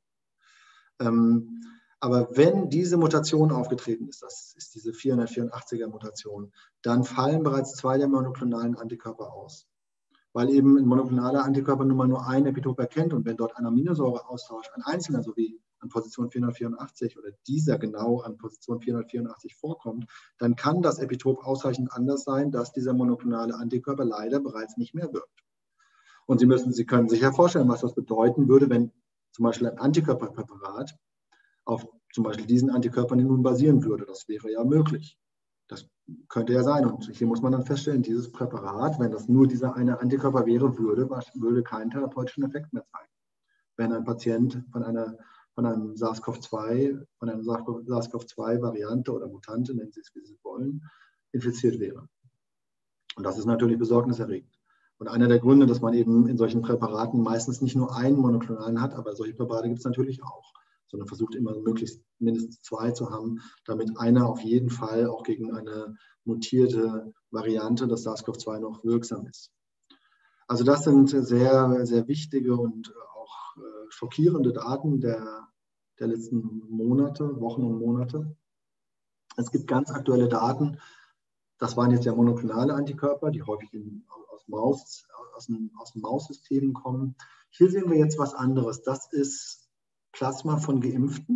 Ähm, aber wenn diese Mutation aufgetreten ist, das ist diese vierhundertvierundachtziger Mutation, dann fallen bereits zwei der monoklonalen Antikörper aus. Weil eben ein monoklonaler Antikörper nun mal nur ein Epitop erkennt und wenn dort ein Aminosäureaustausch, ein einzelner, so wie an Position vierhundertvierundachtzig oder dieser genau an Position vierhundertvierundachtzig vorkommt, dann kann das Epitop ausreichend anders sein, dass dieser monoklonale Antikörper leider bereits nicht mehr wirkt. Und Sie, müssen, Sie können sich ja vorstellen, was das bedeuten würde, wenn zum Beispiel ein Antikörperpräparat auf zum Beispiel diesen Antikörpern nun basieren würde. Das wäre ja möglich. Das könnte ja sein. Und hier muss man dann feststellen, dieses Präparat, wenn das nur dieser eine Antikörper wäre, würde, würde keinen therapeutischen Effekt mehr zeigen. Wenn ein Patient von einer von einem SARS-C o V zwei, von einer SARS-C o V zwei Variante oder Mutante, nennen Sie es, wie Sie wollen, infiziert wäre. Und das ist natürlich besorgniserregend. Und einer der Gründe, dass man eben in solchen Präparaten meistens nicht nur einen monoklonalen hat, aber solche Präparate gibt es natürlich auch, sondern versucht immer möglichst mindestens zwei zu haben, damit einer auf jeden Fall auch gegen eine mutierte Variante des SARS-C o V zwei noch wirksam ist. Also das sind sehr, sehr wichtige und auch schockierende Daten der, der letzten Monate, Wochen und Monate. Es gibt ganz aktuelle Daten. Das waren jetzt ja monoklonale Antikörper, die häufig in, aus, Maus, aus, dem, aus dem Maussystemen kommen. Hier sehen wir jetzt was anderes. Das ist Plasma von Geimpften,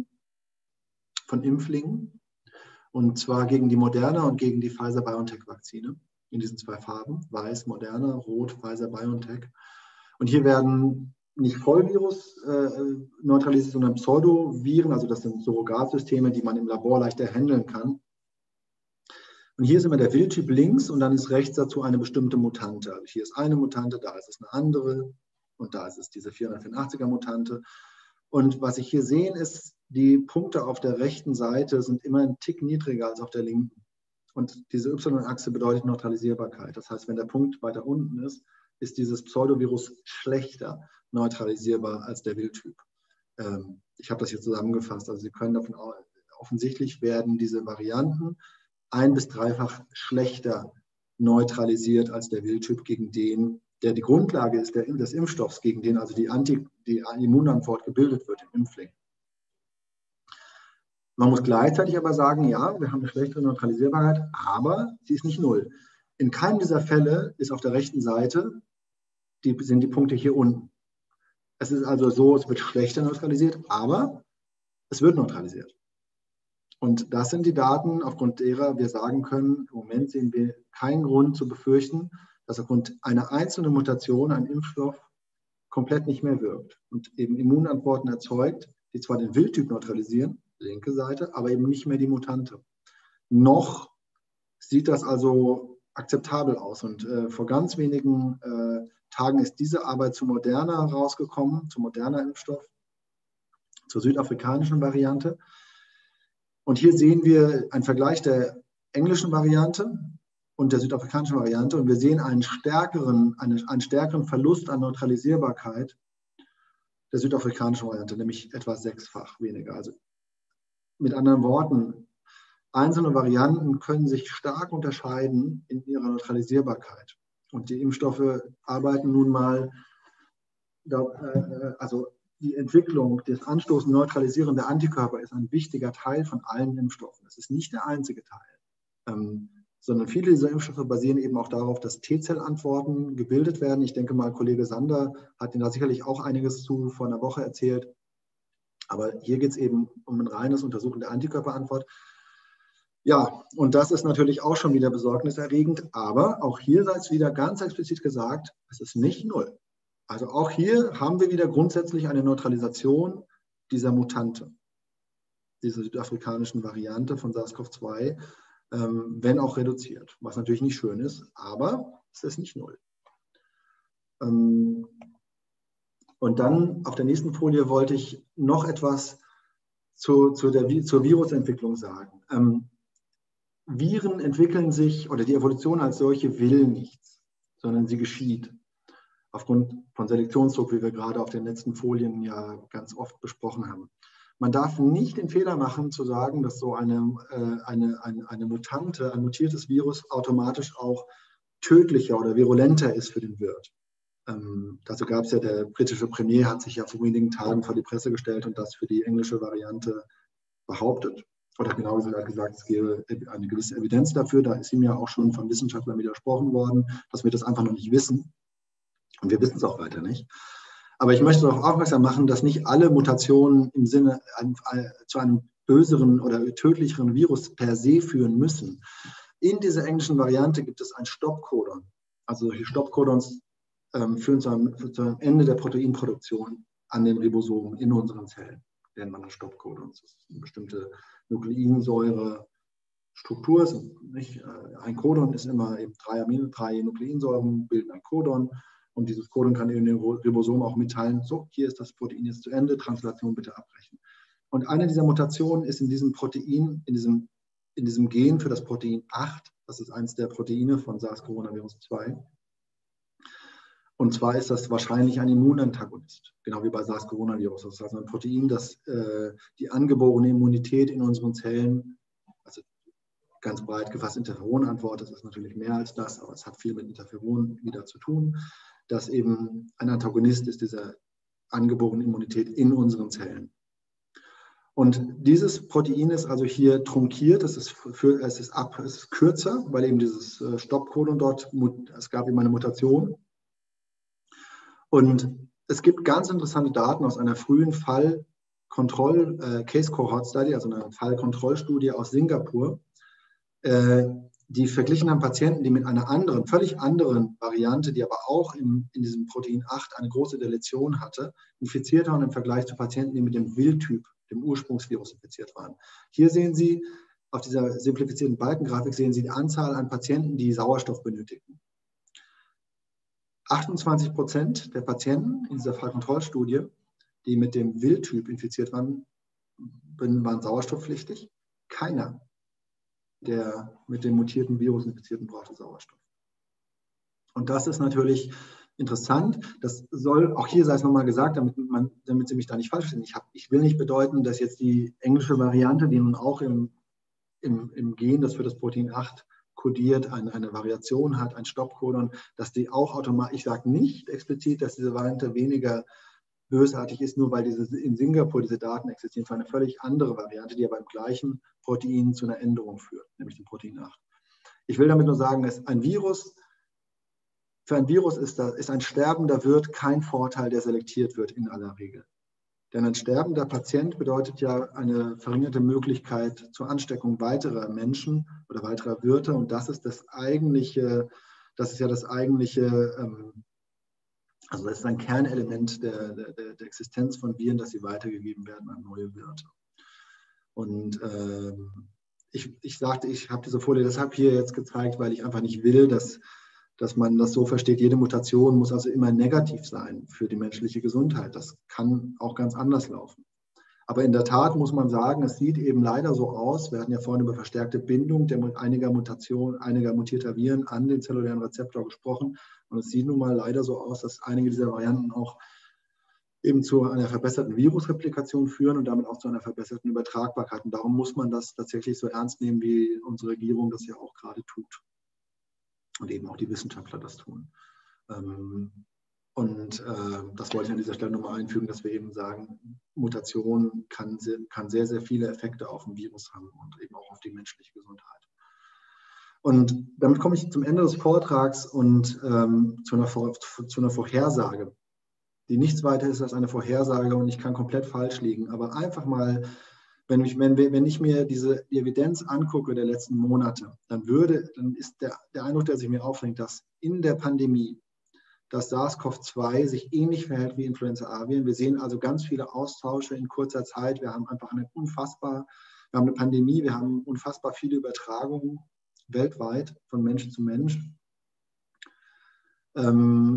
von Impflingen, und zwar gegen die Moderna und gegen die Pfizer-BioNTech-Vakzine in diesen zwei Farben, weiß, Moderna, rot, Pfizer-BioNTech. Und hier werden nicht Vollvirus äh, neutralisiert, sondern Pseudoviren, also das sind Surrogatsysteme, die man im Labor leichter handeln kann. Und hier ist immer der Wildtyp links und dann ist rechts dazu eine bestimmte Mutante. Also hier ist eine Mutante, da ist es eine andere und da ist es diese vierhundertvierundachtziger Mutante. Und was ich hier sehen ist, die Punkte auf der rechten Seite sind immer ein Tick niedriger als auf der linken. Und diese Y-Achse bedeutet Neutralisierbarkeit. Das heißt, wenn der Punkt weiter unten ist, ist dieses Pseudovirus schlechter neutralisierbar als der Wildtyp. Ähm, ich habe das hier zusammengefasst. Also Sie können davon aus, offensichtlich werden diese Varianten ein- bis dreifach schlechter neutralisiert als der Wildtyp, gegen den, der die Grundlage ist der, des Impfstoffs, gegen den also die, Anti, die Immunantwort gebildet wird im Impfling. Man muss gleichzeitig aber sagen, ja, wir haben eine schlechtere Neutralisierbarkeit, aber sie ist nicht null. In keinem dieser Fälle ist auf der rechten Seite, die, sind die Punkte hier unten. Es ist also so, es wird schlechter neutralisiert, aber es wird neutralisiert. Und das sind die Daten, aufgrund derer wir sagen können, im Moment sehen wir keinen Grund zu befürchten, dass aufgrund einer einzelnen Mutation ein Impfstoff komplett nicht mehr wirkt und eben Immunantworten erzeugt, die zwar den Wildtyp neutralisieren, linke Seite, aber eben nicht mehr die Mutante. Noch sieht das also akzeptabel aus. Und äh, vor ganz wenigen äh, Tagen ist diese Arbeit zu Moderna rausgekommen, zu Moderna Impfstoff, zur südafrikanischen Variante. Und hier sehen wir einen Vergleich der englischen Variante und der südafrikanischen Variante. Und wir sehen einen stärkeren, einen, einen stärkeren Verlust an Neutralisierbarkeit der südafrikanischen Variante, nämlich etwa sechsfach weniger. Also mit anderen Worten, einzelne Varianten können sich stark unterscheiden in ihrer Neutralisierbarkeit. Und die Impfstoffe arbeiten nun mal, also die Entwicklung, das Anstoßen neutralisierender Antikörper ist ein wichtiger Teil von allen Impfstoffen. Das ist nicht der einzige Teil, ähm, sondern viele dieser Impfstoffe basieren eben auch darauf, dass T-Zellantworten gebildet werden. Ich denke mal, Kollege Sander hat Ihnen da sicherlich auch einiges zu vor einer Woche erzählt. Aber hier geht es eben um ein reines Untersuchen der Antikörperantwort. Ja, und das ist natürlich auch schon wieder besorgniserregend. Aber auch hier sei es wieder ganz explizit gesagt, es ist nicht null. Also auch hier haben wir wieder grundsätzlich eine Neutralisation dieser Mutante, dieser südafrikanischen Variante von SARS-C o V zwei, ähm, wenn auch reduziert, was natürlich nicht schön ist, aber es ist nicht null. Ähm, Und dann auf der nächsten Folie wollte ich noch etwas zu, zu der, zur Virusentwicklung sagen. Ähm, Viren entwickeln sich, oder die Evolution als solche will nichts, sondern sie geschieht. Aufgrund von Selektionsdruck, wie wir gerade auf den letzten Folien ja ganz oft besprochen haben. Man darf nicht den Fehler machen, zu sagen, dass so eine, äh, eine, eine, eine Mutante, ein mutiertes Virus automatisch auch tödlicher oder virulenter ist für den Wirt. Ähm, dazu gab es ja, der britische Premier hat sich ja vor wenigen Tagen vor die Presse gestellt und das für die englische Variante behauptet. Oder genau gesagt gesagt, es gäbe eine gewisse Evidenz dafür. Da ist ihm ja auch schon von Wissenschaftlern widersprochen worden, dass wir das einfach noch nicht wissen. Und wir wissen es auch weiter nicht. Aber ich möchte darauf aufmerksam machen, dass nicht alle Mutationen im Sinne ein, ein, zu einem böseren oder tödlicheren Virus per se führen müssen. In dieser englischen Variante gibt es ein Stoppcodon. Also die Stoppcodons ähm, führen zu einem, zu einem Ende der Proteinproduktion an den Ribosomen in unseren Zellen. Nennt man das Stoppcodons. Das ist eine bestimmte Nukleinsäurestruktur. Nicht? Ein Codon ist immer eben drei Amino, drei Nukleinsäuren bilden ein Codon. Und dieses Codon kann in den Ribosom auch mitteilen, so, hier ist das Protein jetzt zu Ende, Translation bitte abbrechen. Und eine dieser Mutationen ist in diesem Protein, in diesem, in diesem Gen für das Protein acht, das ist eines der Proteine von SARS-Coronavirus zwei. Und zwar ist das wahrscheinlich ein Immunantagonist, genau wie bei SARS-Coronavirus. Das ist also ein Protein, das äh, die angeborene Immunität in unseren Zellen, also ganz breit gefasst Interferonantwort, das ist natürlich mehr als das, aber es hat viel mit Interferon wieder zu tun, dass eben ein Antagonist ist dieser angeborenen Immunität in unseren Zellen. Und dieses Protein ist also hier trunkiert, es ist, für, es ist, ab, es ist kürzer, weil eben dieses Stoppcodon dort, es gab eben eine Mutation. Und es gibt ganz interessante Daten aus einer frühen Fallkontroll, äh, Case Cohort Study, also einer Fallkontrollstudie aus Singapur, äh, die verglichen haben Patienten, die mit einer anderen, völlig anderen Variante, die aber auch im, in diesem Protein acht eine große Deletion hatte, infiziert waren im Vergleich zu Patienten, die mit dem Wildtyp, dem Ursprungsvirus infiziert waren. Hier sehen Sie, auf dieser simplifizierten Balkengrafik sehen Sie die Anzahl an Patienten, die Sauerstoff benötigten. achtundzwanzig Prozent der Patienten in dieser Fallkontrollstudie, die mit dem Wildtyp infiziert waren, waren sauerstoffpflichtig. Keiner der mit dem mutierten Virus infizierten brauchte Sauerstoff. Und das ist natürlich interessant. Das soll, auch hier sei es nochmal gesagt, damit, man, damit Sie mich da nicht falsch verstehen. Ich, hab, ich will nicht bedeuten, dass jetzt die englische Variante, die nun auch im, im, im Gen, das für das Protein acht kodiert, eine, eine Variation hat, ein Stoppcodon, dass die auch automatisch, ich sage nicht explizit, dass diese Variante weniger bösartig ist, nur weil diese, in Singapur diese Daten existieren für eine völlig andere Variante, die aber im gleichen Protein zu einer Änderung führt, nämlich dem Protein acht. Ich will damit nur sagen, dass ein Virus, für ein Virus ist, das, ist ein sterbender Wirt kein Vorteil, der selektiert wird in aller Regel. Denn ein sterbender Patient bedeutet ja eine verringerte Möglichkeit zur Ansteckung weiterer Menschen oder weiterer Wirte. Und das ist das eigentliche, das ist ja das eigentliche, ähm, also das ist ein Kernelement der, der, der Existenz von Viren, dass sie weitergegeben werden an neue Wirte. Und ähm, ich, ich sagte, ich habe diese Folie deshalb hier jetzt gezeigt, weil ich einfach nicht will, dass, dass man das so versteht, jede Mutation muss also immer negativ sein für die menschliche Gesundheit. Das kann auch ganz anders laufen. Aber in der Tat muss man sagen, es sieht eben leider so aus, wir hatten ja vorhin über verstärkte Bindung der, einiger Mutationen, einiger mutierter Viren an den zellulären Rezeptor gesprochen. Und es sieht nun mal leider so aus, dass einige dieser Varianten auch eben zu einer verbesserten Virusreplikation führen und damit auch zu einer verbesserten Übertragbarkeit. Und darum muss man das tatsächlich so ernst nehmen, wie unsere Regierung das ja auch gerade tut. Und eben auch die Wissenschaftler das tun. Und äh, das wollte ich an dieser Stelle nochmal einfügen, dass wir eben sagen, Mutation kann, kann sehr, sehr viele Effekte auf ein Virus haben und eben auch auf die menschliche Gesundheit. Und damit komme ich zum Ende des Vortrags und ähm, zu, einer Vor zu einer Vorhersage, die nichts weiter ist als eine Vorhersage und ich kann komplett falsch liegen. Aber einfach mal, wenn ich, wenn, wenn ich mir diese die Evidenz angucke der letzten Monate, dann würde, dann ist der, der Eindruck, der sich mir aufdrängt, dass in der Pandemie dass SARS CoV zwei sich ähnlich verhält wie Influenza-A-Viren. Wir sehen also ganz viele Austausche in kurzer Zeit. Wir haben einfach eine unfassbar, wir haben eine Pandemie, wir haben unfassbar viele Übertragungen weltweit von Mensch zu Mensch. Ähm,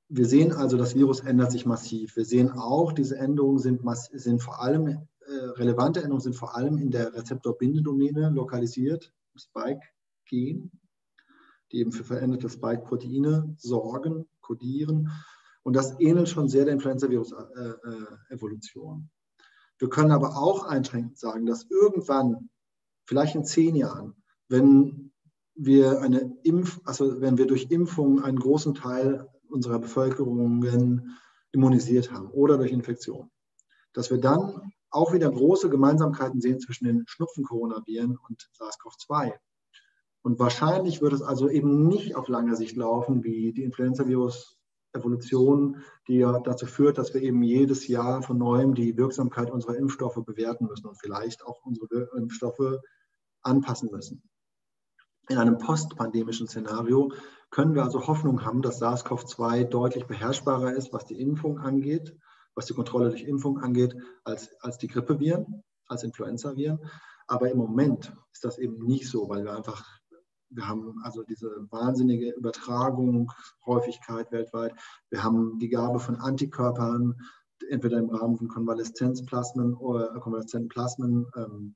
wir sehen also, das Virus ändert sich massiv. Wir sehen auch, diese Änderungen sind, sind vor allem, äh, relevante Änderungen sind vor allem in der Rezeptorbindedomäne lokalisiert, Spike-Gen, die eben für veränderte Spike-Proteine sorgen, kodieren. Und das ähnelt schon sehr der Influenza-Virus-Evolution. Wir können aber auch einschränkend sagen, dass irgendwann, vielleicht in zehn Jahren, wenn wir eine Impf, also wenn wir durch Impfung einen großen Teil unserer Bevölkerung immunisiert haben oder durch Infektion, dass wir dann auch wieder große Gemeinsamkeiten sehen zwischen den Schnupfen-Coronaviren und SARS-CoV zwei. Und wahrscheinlich wird es also eben nicht auf lange Sicht laufen, wie die Influenza-Virus-Evolution, die ja dazu führt, dass wir eben jedes Jahr von neuem die Wirksamkeit unserer Impfstoffe bewerten müssen und vielleicht auch unsere Impfstoffe anpassen müssen. In einem postpandemischen Szenario können wir also Hoffnung haben, dass SARS-CoV zwei deutlich beherrschbarer ist, was die Impfung angeht, was die Kontrolle durch Impfung angeht, als, als die Grippeviren, als Influenzaviren. Aber im Moment ist das eben nicht so, weil wir einfach, wir haben also diese wahnsinnige Übertragung, Häufigkeit weltweit. Wir haben die Gabe von Antikörpern, entweder im Rahmen von Konvaleszenzplasmen oder konvaleszenten Plasmen ähm,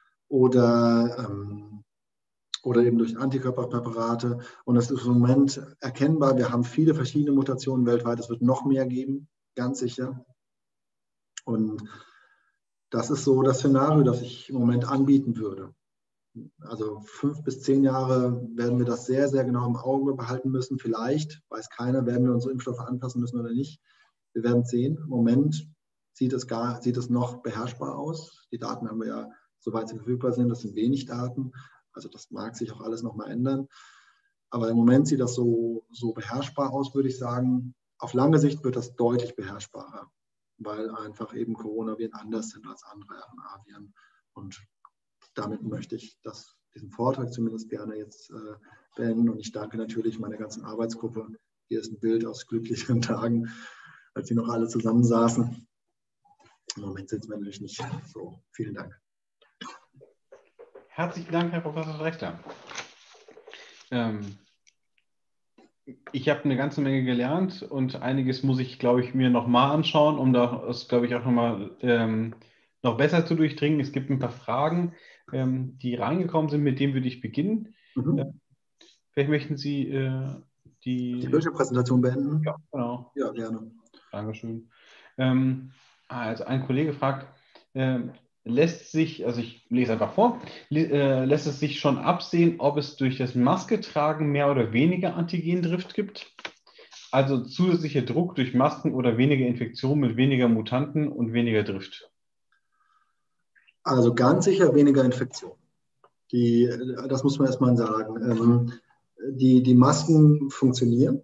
oder ähm, oder eben durch Antikörperpräparate. Und das ist im Moment erkennbar. Wir haben viele verschiedene Mutationen weltweit. Es wird noch mehr geben, ganz sicher. Und das ist so das Szenario, das ich im Moment anbieten würde. Also fünf bis zehn Jahre werden wir das sehr, sehr genau im Auge behalten müssen. Vielleicht, weiß keiner, werden wir unsere Impfstoffe anpassen müssen oder nicht. Wir werden es sehen. Im Moment sieht es, gar, sieht es noch beherrschbar aus. Die Daten haben wir ja, soweit sie verfügbar sind. Das sind wenig Daten. Also das mag sich auch alles nochmal ändern. Aber im Moment sieht das so, so beherrschbar aus, würde ich sagen. Auf lange Sicht wird das deutlich beherrschbarer, weil einfach eben Coronaviren anders sind als andere R N A-Viren. Und damit möchte ich das, diesen Vortrag zumindest gerne jetzt äh, beenden. Und ich danke natürlich meiner ganzen Arbeitsgruppe. Hier ist ein Bild aus glücklichen Tagen, als sie noch alle zusammensaßen. Im Moment sitzen wir natürlich nicht so. Vielen Dank. Herzlichen Dank, Herr Professor Rechter. Ähm, ich habe eine ganze Menge gelernt und einiges muss ich, glaube ich, mir nochmal anschauen, um das, glaube ich, auch nochmal ähm, noch besser zu durchdringen. Es gibt ein paar Fragen, ähm, die reingekommen sind, mit denen würde ich beginnen. Mhm. Äh, vielleicht möchten Sie äh, die... Die Bildschirmpräsentation beenden? Ja, genau. Ja, gerne. Dankeschön. Ähm, also ein Kollege fragt, ähm, lässt sich, also ich lese einfach vor, äh, lässt es sich schon absehen, ob es durch das Masketragen mehr oder weniger Antigendrift gibt? Also zusätzlicher Druck durch Masken oder weniger Infektion mit weniger Mutanten und weniger Drift? Also ganz sicher weniger Infektion. Die, das muss man erstmal sagen. Ähm, die, die Masken funktionieren.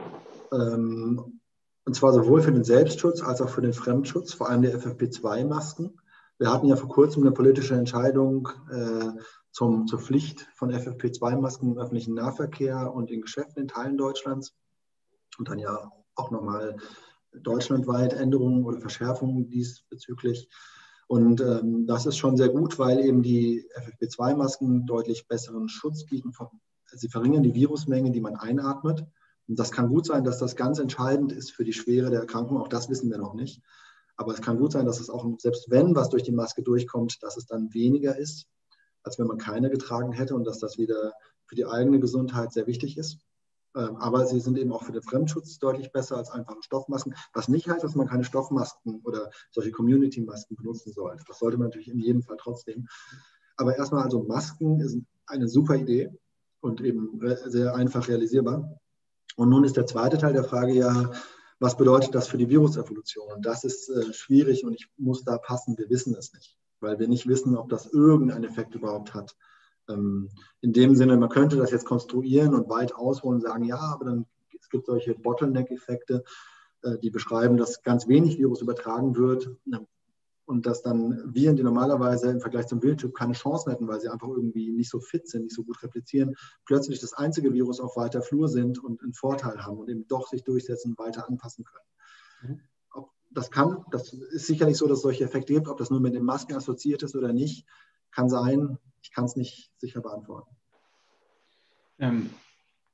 Ähm, und zwar sowohl für den Selbstschutz als auch für den Fremdschutz, vor allem der F F P zwei Masken. Wir hatten ja vor kurzem eine politische Entscheidung äh, zum, zur Pflicht von F F P zwei Masken im öffentlichen Nahverkehr und in Geschäften in Teilen Deutschlands. Und dann ja auch nochmal deutschlandweit Änderungen oder Verschärfungen diesbezüglich. Und ähm, das ist schon sehr gut, weil eben die F F P zwei Masken deutlich besseren Schutz bieten. Sie verringern die Virusmenge, die man einatmet. Und das kann gut sein, dass das ganz entscheidend ist für die Schwere der Erkrankung. Auch das wissen wir noch nicht. Aber es kann gut sein, dass es auch, selbst wenn was durch die Maske durchkommt, dass es dann weniger ist, als wenn man keine getragen hätte und dass das wieder für die eigene Gesundheit sehr wichtig ist. Aber sie sind eben auch für den Fremdschutz deutlich besser als einfache Stoffmasken. Was nicht heißt, dass man keine Stoffmasken oder solche Community-Masken benutzen sollte. Das sollte man natürlich in jedem Fall trotzdem. Aber erstmal also Masken sind eine super Idee und eben sehr einfach realisierbar. Und nun ist der zweite Teil der Frage ja, was bedeutet das für die Virusevolution? Und das ist äh, schwierig und ich muss da passen, wir wissen es nicht, weil wir nicht wissen, ob das irgendeinen Effekt überhaupt hat. Ähm, in dem Sinne, man könnte das jetzt konstruieren und weit ausholen und sagen, ja, aber dann es gibt solche Bottleneck-Effekte, äh, die beschreiben, dass ganz wenig Virus übertragen wird. Und dass dann Viren, die normalerweise im Vergleich zum Wildtyp keine Chancen hätten, weil sie einfach irgendwie nicht so fit sind, nicht so gut replizieren, plötzlich das einzige Virus auf weiter Flur sind und einen Vorteil haben und eben doch sich durchsetzen und weiter anpassen können. Mhm. Ob das kann, das ist sicherlich so, dass es solche Effekte gibt, ob das nur mit den Masken assoziiert ist oder nicht, kann sein. Ich kann es nicht sicher beantworten. Ähm,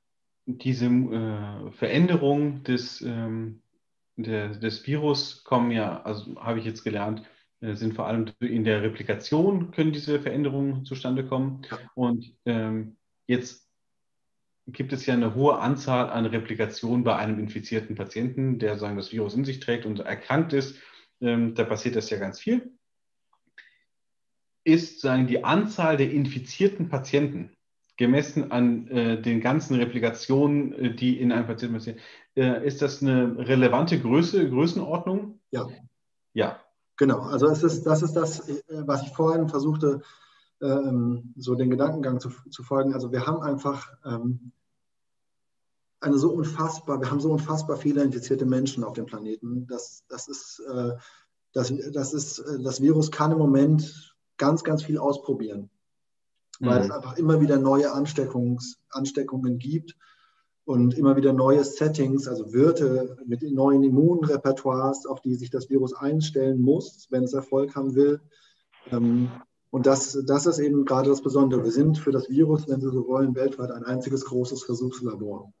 diese äh, Veränderung des, ähm, der, des Virus kommen ja, also habe ich jetzt gelernt, äh, sind vor allem in der Replikation können diese Veränderungen zustande kommen. Ja. Und ähm, jetzt gibt es ja eine hohe Anzahl an Replikationen bei einem infizierten Patienten, der sagen, das Virus in sich trägt und erkrankt ist. Ähm, da passiert das ja ganz viel. Ist sagen, die Anzahl der infizierten Patienten gemessen an äh, den ganzen Replikationen, äh, die in einem Patienten passieren, äh, ist das eine relevante Größe, Größenordnung? Ja. Ja. Genau, also es ist, das ist das, was ich vorhin versuchte, ähm, so den Gedankengang zu, zu folgen. Also wir haben einfach ähm, eine so unfassbar, wir haben so unfassbar viele infizierte Menschen auf dem Planeten. Das, das ist, äh, das, das ist, das Virus kann im Moment ganz, ganz viel ausprobieren, weil mhm. es einfach immer wieder neue Ansteckungs, Ansteckungen gibt und immer wieder neue Settings, also Wirte mit neuen Immunrepertoires, auf die sich das Virus einstellen muss, wenn es Erfolg haben will. Und das, das ist eben gerade das Besondere. Wir sind für das Virus, wenn Sie so wollen, weltweit ein einziges großes Versuchslabor.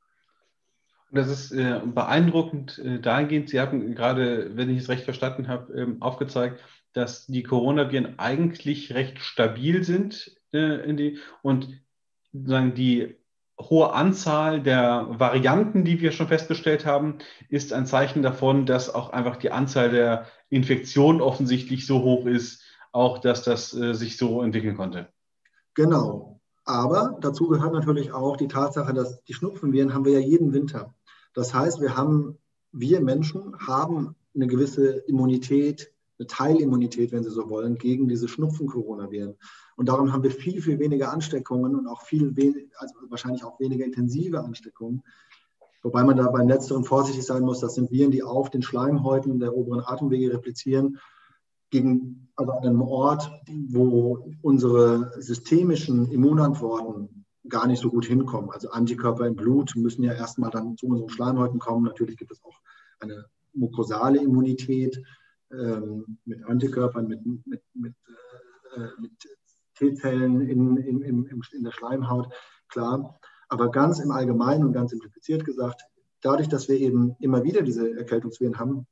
Das ist äh, beeindruckend äh, dahingehend. Sie haben gerade, wenn ich es recht verstanden habe, ähm, aufgezeigt, dass die Coronaviren eigentlich recht stabil sind äh, in die, und sagen, die hohe Anzahl der Varianten, die wir schon festgestellt haben, ist ein Zeichen davon, dass auch einfach die Anzahl der Infektionen offensichtlich so hoch ist, auch dass das äh, sich so entwickeln konnte. Genau. Aber dazu gehört natürlich auch die Tatsache, dass die Schnupfenviren haben wir ja jeden Winter. Das heißt, wir haben, wir Menschen haben eine gewisse Immunität, eine Teilimmunität, wenn Sie so wollen, gegen diese Schnupfen-Coronaviren. Und darum haben wir viel, viel weniger Ansteckungen und auch viel wenig, also wahrscheinlich auch weniger intensive Ansteckungen. Wobei man da beim Letzteren vorsichtig sein muss, das sind Viren, die auf den Schleimhäuten der oberen Atemwege replizieren, gegen, also an einem Ort, wo unsere systemischen Immunantworten gar nicht so gut hinkommen. Also Antikörper im Blut müssen ja erstmal dann zu unseren Schleimhäuten kommen. Natürlich gibt es auch eine mukosale Immunität ähm, mit Antikörpern, mit, mit, mit, äh, mit T-Zellen in, in, in, in der Schleimhaut, klar. Aber ganz im Allgemeinen und ganz simplifiziert gesagt, dadurch, dass wir eben immer wieder diese Erkältungsviren haben,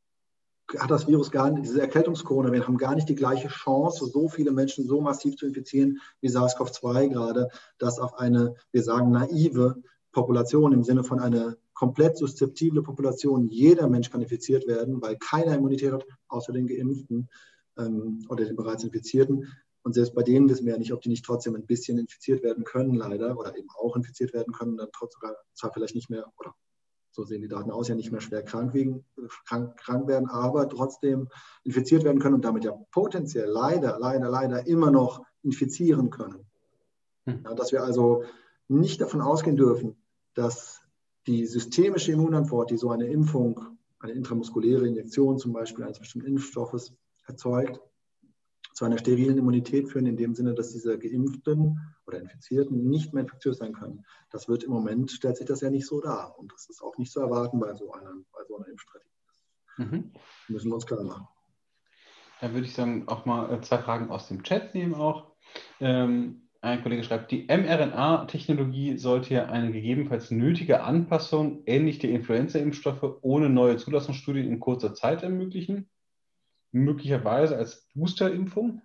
hat das Virus gar nicht, diese Erkältungskoronaviren haben gar nicht die gleiche Chance, so viele Menschen so massiv zu infizieren wie SARS-C o V zwei gerade, dass auf eine, wir sagen, naive Population im Sinne von einer komplett suszeptible Population, jeder Mensch kann infiziert werden, weil keiner Immunität hat, außer den Geimpften ähm, oder den bereits Infizierten. Und selbst bei denen wissen wir ja nicht, ob die nicht trotzdem ein bisschen infiziert werden können, leider, oder eben auch infiziert werden können, dann trotzdem zwar vielleicht nicht mehr, oder so sehen die Daten aus, ja nicht mehr schwer krank, wegen, krank, krank werden, aber trotzdem infiziert werden können und damit ja potenziell leider, leider, leider immer noch infizieren können. Ja, dass wir also nicht davon ausgehen dürfen, dass die systemische Immunantwort, die so eine Impfung, eine intramuskuläre Injektion zum Beispiel eines bestimmten Impfstoffes erzeugt, zu einer sterilen Immunität führen, in dem Sinne, dass diese Geimpften oder Infizierten nicht mehr infektiös sein können. Das wird im Moment, stellt sich das ja nicht so dar. Und das ist auch nicht zu erwarten bei so einer, bei so einer Impfstrategie. Mhm. Das müssen wir uns klar machen. Dann würde ich sagen, auch mal zwei Fragen aus dem Chat nehmen auch. Ähm, ein Kollege schreibt, die mRNA-Technologie sollte ja eine gegebenenfalls nötige Anpassung ähnlich der Influenza-Impfstoffe ohne neue Zulassungsstudien in kurzer Zeit ermöglichen. Möglicherweise als Boosterimpfung?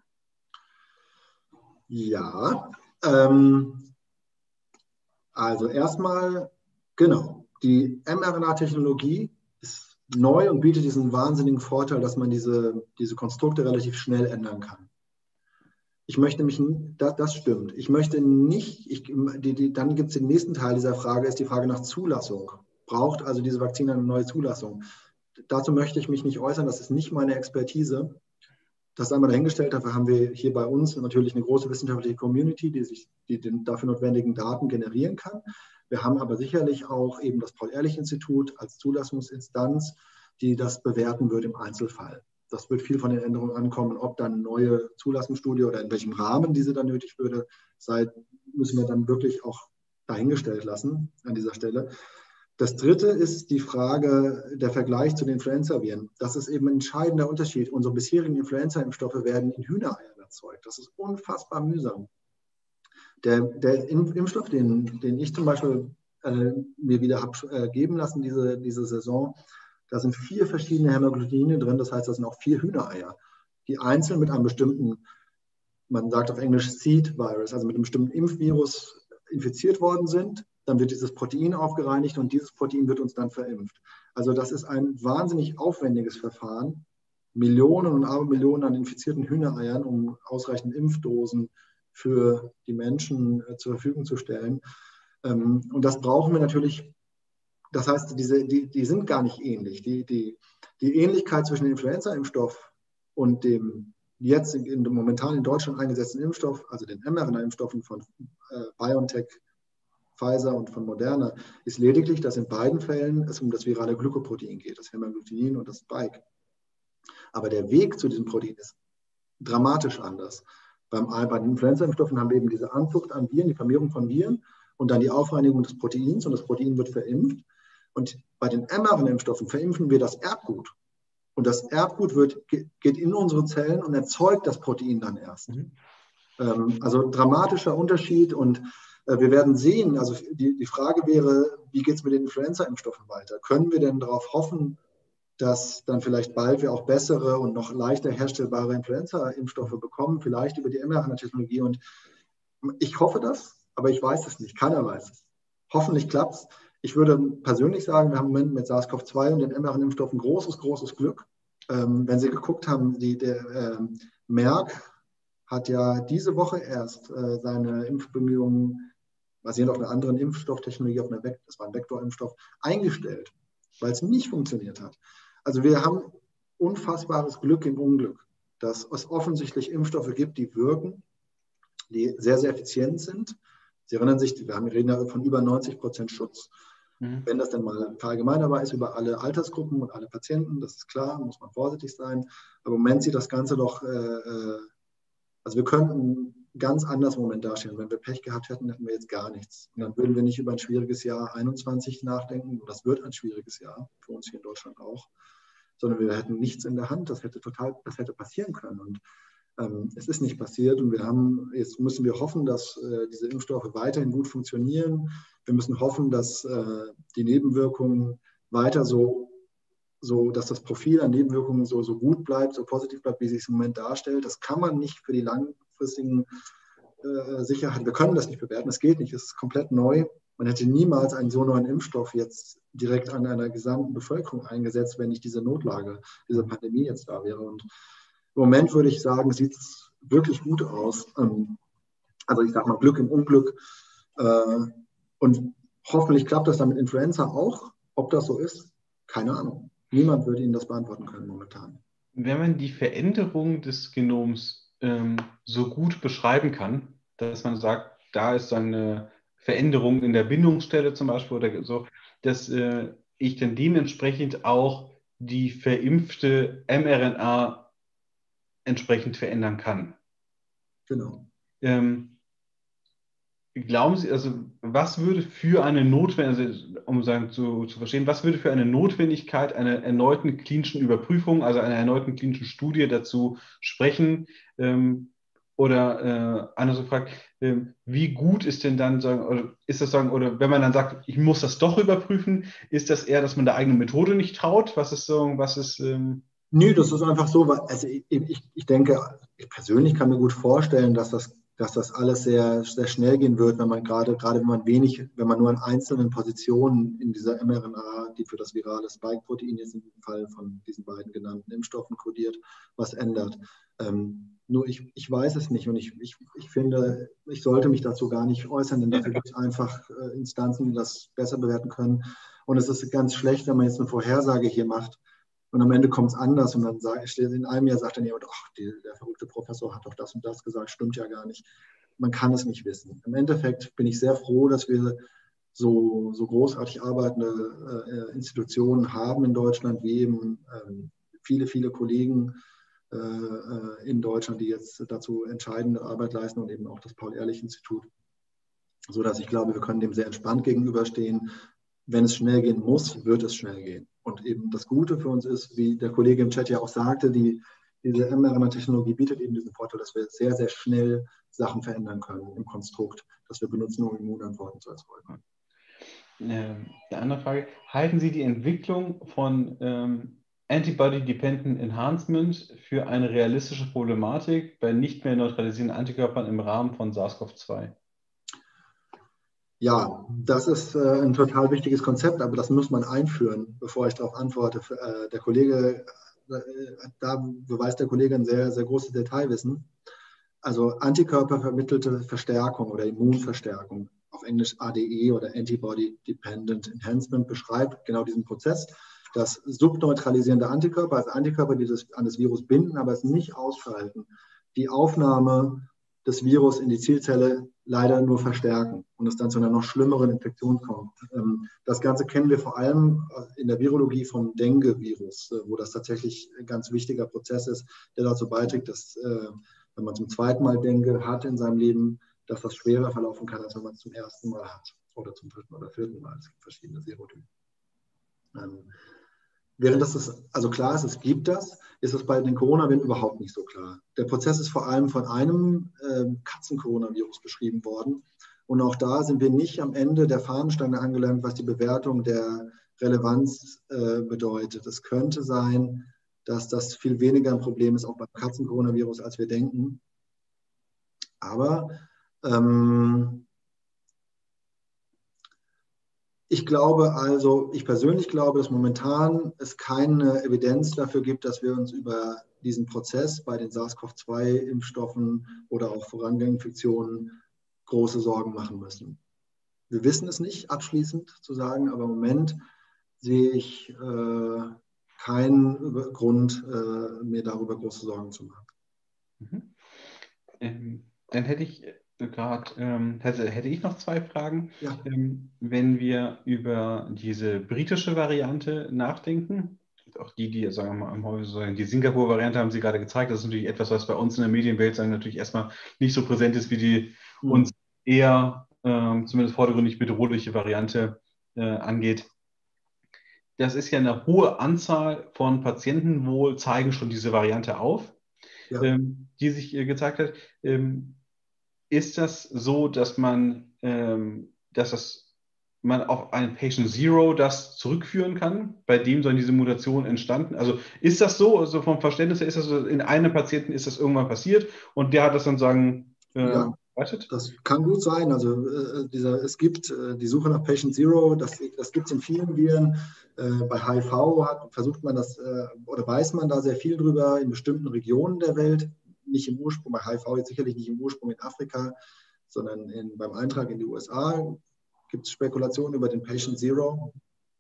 Ja, ähm, also erstmal, genau, die mRNA-Technologie ist neu und bietet diesen wahnsinnigen Vorteil, dass man diese, diese Konstrukte relativ schnell ändern kann. Ich möchte mich, das, das stimmt, ich möchte nicht, ich, die, die, dann gibt es den nächsten Teil dieser Frage, ist die Frage nach Zulassung. Braucht also diese Vakzine eine neue Zulassung? Dazu möchte ich mich nicht äußern, das ist nicht meine Expertise. Das einmal dahingestellt, dafür haben wir hier bei uns natürlich eine große wissenschaftliche Community, die sich die den dafür notwendigen Daten generieren kann. Wir haben aber sicherlich auch eben das Paul-Ehrlich-Institut als Zulassungsinstanz, die das bewerten wird im Einzelfall. Das wird viel von den Änderungen ankommen, ob dann eine neue Zulassungsstudie oder in welchem Rahmen diese dann nötig würde, sei, müssen wir dann wirklich auch dahingestellt lassen an dieser Stelle. Das dritte ist die Frage, der Vergleich zu den Influenza-Viren. Das ist eben ein entscheidender Unterschied. Unsere bisherigen Influenza-Impfstoffe werden in Hühnereiern erzeugt. Das ist unfassbar mühsam. Der, der Impfstoff, den, den ich zum Beispiel äh, mir wieder habe äh, geben lassen, diese, diese Saison. Da sind vier verschiedene Hämoglobine drin, das heißt, da sind auch vier Hühnereier, die einzeln mit einem bestimmten, man sagt auf Englisch Seed Virus, also mit einem bestimmten Impfvirus infiziert worden sind. Dann wird dieses Protein aufgereinigt und dieses Protein wird uns dann verimpft. Also das ist ein wahnsinnig aufwendiges Verfahren. Millionen und Abermillionen an infizierten Hühnereiern, um ausreichend Impfdosen für die Menschen äh, zur Verfügung zu stellen. Ähm, und das brauchen wir natürlich. Das heißt, diese, die, die sind gar nicht ähnlich. Die, die, die Ähnlichkeit zwischen dem Influenza-Impfstoff und dem jetzt in, in, momentan in Deutschland eingesetzten Impfstoff, also den mRNA-Impfstoffen von äh, BioNTech, Pfizer und von Moderna, ist lediglich, dass in beiden Fällen es um das virale Glykoprotein geht, das Hämagglutinin und das Spike. Aber der Weg zu diesem Protein ist dramatisch anders. Beim, bei den Influenza-Impfstoffen haben wir eben diese Anzucht an Viren, die Vermehrung von Viren und dann die Aufreinigung des Proteins und das Protein wird verimpft. Und bei den mRNA-Impfstoffen verimpfen wir das Erbgut. Und das Erbgut wird, geht in unsere Zellen und erzeugt das Protein dann erst. Mhm. Ähm, also dramatischer Unterschied. Und äh, wir werden sehen, also die, die Frage wäre, wie geht es mit den Influenza-Impfstoffen weiter? Können wir denn darauf hoffen, dass dann vielleicht bald wir auch bessere und noch leichter herstellbare Influenza-Impfstoffe bekommen, vielleicht über die mRNA-Technologie? Und ich hoffe das, aber ich weiß es nicht. Keiner weiß es. Hoffentlich klappt es. Ich würde persönlich sagen, wir haben im Moment mit SARS-C o V zwei und den mRNA-Impfstoffen großes, großes Glück. Ähm, wenn Sie geguckt haben, die, der ähm, Merck hat ja diese Woche erst äh, seine Impfbemühungen, basierend auf einer anderen Impfstofftechnologie, auf einer das war ein Vektorimpfstoff, eingestellt, weil es nicht funktioniert hat. Also wir haben unfassbares Glück im Unglück, dass es offensichtlich Impfstoffe gibt, die wirken, die sehr, sehr effizient sind. Sie erinnern sich, wir haben, reden ja von über neunzig Prozent Schutz. Mhm. Wenn das dann mal verallgemeinerbar ist über alle Altersgruppen und alle Patienten, das ist klar, muss man vorsichtig sein. Aber im Moment sieht das Ganze doch, äh, also wir könnten ganz anders im Moment darstellen. Wenn wir Pech gehabt hätten, hätten wir jetzt gar nichts. Und dann würden wir nicht über ein schwieriges Jahr einundzwanzig nachdenken. Und das wird ein schwieriges Jahr, für uns hier in Deutschland auch. Sondern wir hätten nichts in der Hand. Das hätte total, das hätte passieren können. Und ähm, es ist nicht passiert. Und wir haben, jetzt müssen wir hoffen, dass äh, diese Impfstoffe weiterhin gut funktionieren. Wir müssen hoffen, dass äh, die Nebenwirkungen weiter so, so, dass das Profil an Nebenwirkungen so, so gut bleibt, so positiv bleibt, wie sich es im Moment darstellt. Das kann man nicht für die langfristigen äh, Sicherheit, wir können das nicht bewerten, das geht nicht, es ist komplett neu. Man hätte niemals einen so neuen Impfstoff jetzt direkt an einer gesamten Bevölkerung eingesetzt, wenn nicht diese Notlage, diese Pandemie jetzt da wäre. Und im Moment würde ich sagen, sieht es wirklich gut aus. Also ich sage mal Glück im Unglück. Und hoffentlich klappt das dann mit Influenza auch. Ob das so ist, keine Ahnung. Niemand würde Ihnen das beantworten können momentan. Wenn man die Veränderung des Genoms ähm, so gut beschreiben kann, dass man sagt, da ist dann eine Veränderung in der Bindungsstelle zum Beispiel oder so, dass äh, ich dann dementsprechend auch die verimpfte mRNA entsprechend verändern kann. Genau. Ähm, Glauben Sie, also was würde für eine Notwendigkeit, also, um sagen, zu, zu verstehen, was würde für eine Notwendigkeit einer erneuten klinischen Überprüfung, also einer erneuten klinischen Studie dazu sprechen? Ähm, oder äh, einer so fragt, äh, wie gut ist denn dann, sagen, oder ist das sagen, oder wenn man dann sagt, ich muss das doch überprüfen, ist das eher, dass man der eigenen Methode nicht traut? Was ist so, was ist. Ähm Nö, das ist einfach so, weil, also ich, ich, ich denke, ich persönlich kann mir gut vorstellen, dass das dass das alles sehr, sehr schnell gehen wird, wenn man gerade, gerade wenn man wenig, wenn man nur an einzelnen Positionen in dieser mRNA, die für das virale Spike-Protein jetzt im Fall von diesen beiden genannten Impfstoffen kodiert, was ändert. Ähm, nur ich, ich weiß es nicht und ich, ich, ich finde, ich sollte mich dazu gar nicht äußern, denn dafür gibt es einfach äh, Instanzen, die das besser bewerten können. Und es ist ganz schlecht, wenn man jetzt eine Vorhersage hier macht. Und am Ende kommt es anders und dann sagt, in einem Jahr sagt dann jemand, ach, die, der verrückte Professor hat doch das und das gesagt, stimmt ja gar nicht. Man kann es nicht wissen. Im Endeffekt bin ich sehr froh, dass wir so, so großartig arbeitende äh, Institutionen haben in Deutschland, wie eben ähm, viele, viele Kollegen äh, in Deutschland, die jetzt dazu entscheidende Arbeit leisten und eben auch das Paul-Ehrlich-Institut, sodass ich glaube, wir können dem sehr entspannt gegenüberstehen. Wenn es schnell gehen muss, wird es schnell gehen. Und eben das Gute für uns ist, wie der Kollege im Chat ja auch sagte, die, diese mRNA-Technologie bietet eben diesen Vorteil, dass wir sehr, sehr schnell Sachen verändern können im Konstrukt, das wir benutzen, um Immunantworten zu erzeugen. äh, die andere Frage, halten Sie die Entwicklung von ähm, Antibody-Dependent Enhancement für eine realistische Problematik bei nicht mehr neutralisierenden Antikörpern im Rahmen von SARS-CoV zwei? Ja, das ist äh, ein total wichtiges Konzept, aber das muss man einführen, bevor ich darauf antworte. Äh, der Kollege, äh, da beweist der Kollege ein sehr, sehr großes Detailwissen. Also antikörpervermittelte Verstärkung oder Immunverstärkung, auf Englisch A D E oder Antibody Dependent Enhancement, beschreibt genau diesen Prozess, dass subneutralisierende Antikörper, also Antikörper, die das, an das Virus binden, aber es nicht ausschalten, die Aufnahme des Virus in die Zielzelle leider nur verstärken und es dann zu einer noch schlimmeren Infektion kommt. Das Ganze kennen wir vor allem in der Virologie vom Dengue-Virus, wo das tatsächlich ein ganz wichtiger Prozess ist, der dazu beiträgt, dass, wenn man zum zweiten Mal Dengue hat in seinem Leben, dass das schwerer verlaufen kann, als wenn man es zum ersten Mal hat oder zum dritten oder vierten Mal. Es gibt verschiedene Serotypen. Während das ist, also klar ist, es gibt das, ist es bei den Coronaviren überhaupt nicht so klar. Der Prozess ist vor allem von einem äh, Katzen-Coronavirus beschrieben worden. Und auch da sind wir nicht am Ende der Fahnenstange angelangt, was die Bewertung der Relevanz äh, bedeutet. Es könnte sein, dass das viel weniger ein Problem ist, auch beim Katzen-Coronavirus, als wir denken. Aber ähm, ich glaube also, ich persönlich glaube, dass momentan es keine Evidenz dafür gibt, dass wir uns über diesen Prozess bei den SARS-CoV zwei Impfstoffen oder auch vorangehenden Infektionen große Sorgen machen müssen. Wir wissen es nicht abschließend zu sagen, aber im Moment sehe ich äh, keinen Grund, äh, mir darüber große Sorgen zu machen. Mhm. Ähm, dann hätte ich gerade, ähm, hätte, hätte ich noch zwei Fragen. Ja. Ähm, wenn wir über diese britische Variante nachdenken, auch die, die, sagen wir mal, die Singapur-Variante haben Sie gerade gezeigt, das ist natürlich etwas, was bei uns in der Medienwelt sagen, natürlich erstmal nicht so präsent ist wie die mhm. uns eher, ähm, zumindest vordergründig bedrohliche Variante äh, angeht. Das ist ja eine hohe Anzahl von Patienten wohl, zeigen schon diese Variante auf, ja. ähm, die sich äh, gezeigt hat. Ähm, ist das so, dass man, ähm, dass das, man auf einen Patient Zero das zurückführen kann, bei dem dann diese Mutation entstanden? Also ist das so, also vom Verständnis her, ist das so, in einem Patienten ist das irgendwann passiert und der hat das dann sagen, äh, ja. Das kann gut sein. Also äh, dieser, es gibt äh, die Suche nach Patient Zero, das, das gibt es in vielen Viren. Äh, bei H I V hat, versucht man das, äh, oder weiß man da sehr viel drüber in bestimmten Regionen der Welt. Nicht im Ursprung, bei H I V jetzt sicherlich nicht im Ursprung in Afrika, sondern in, beim Eintrag in die U S A gibt es Spekulationen über den Patient Zero.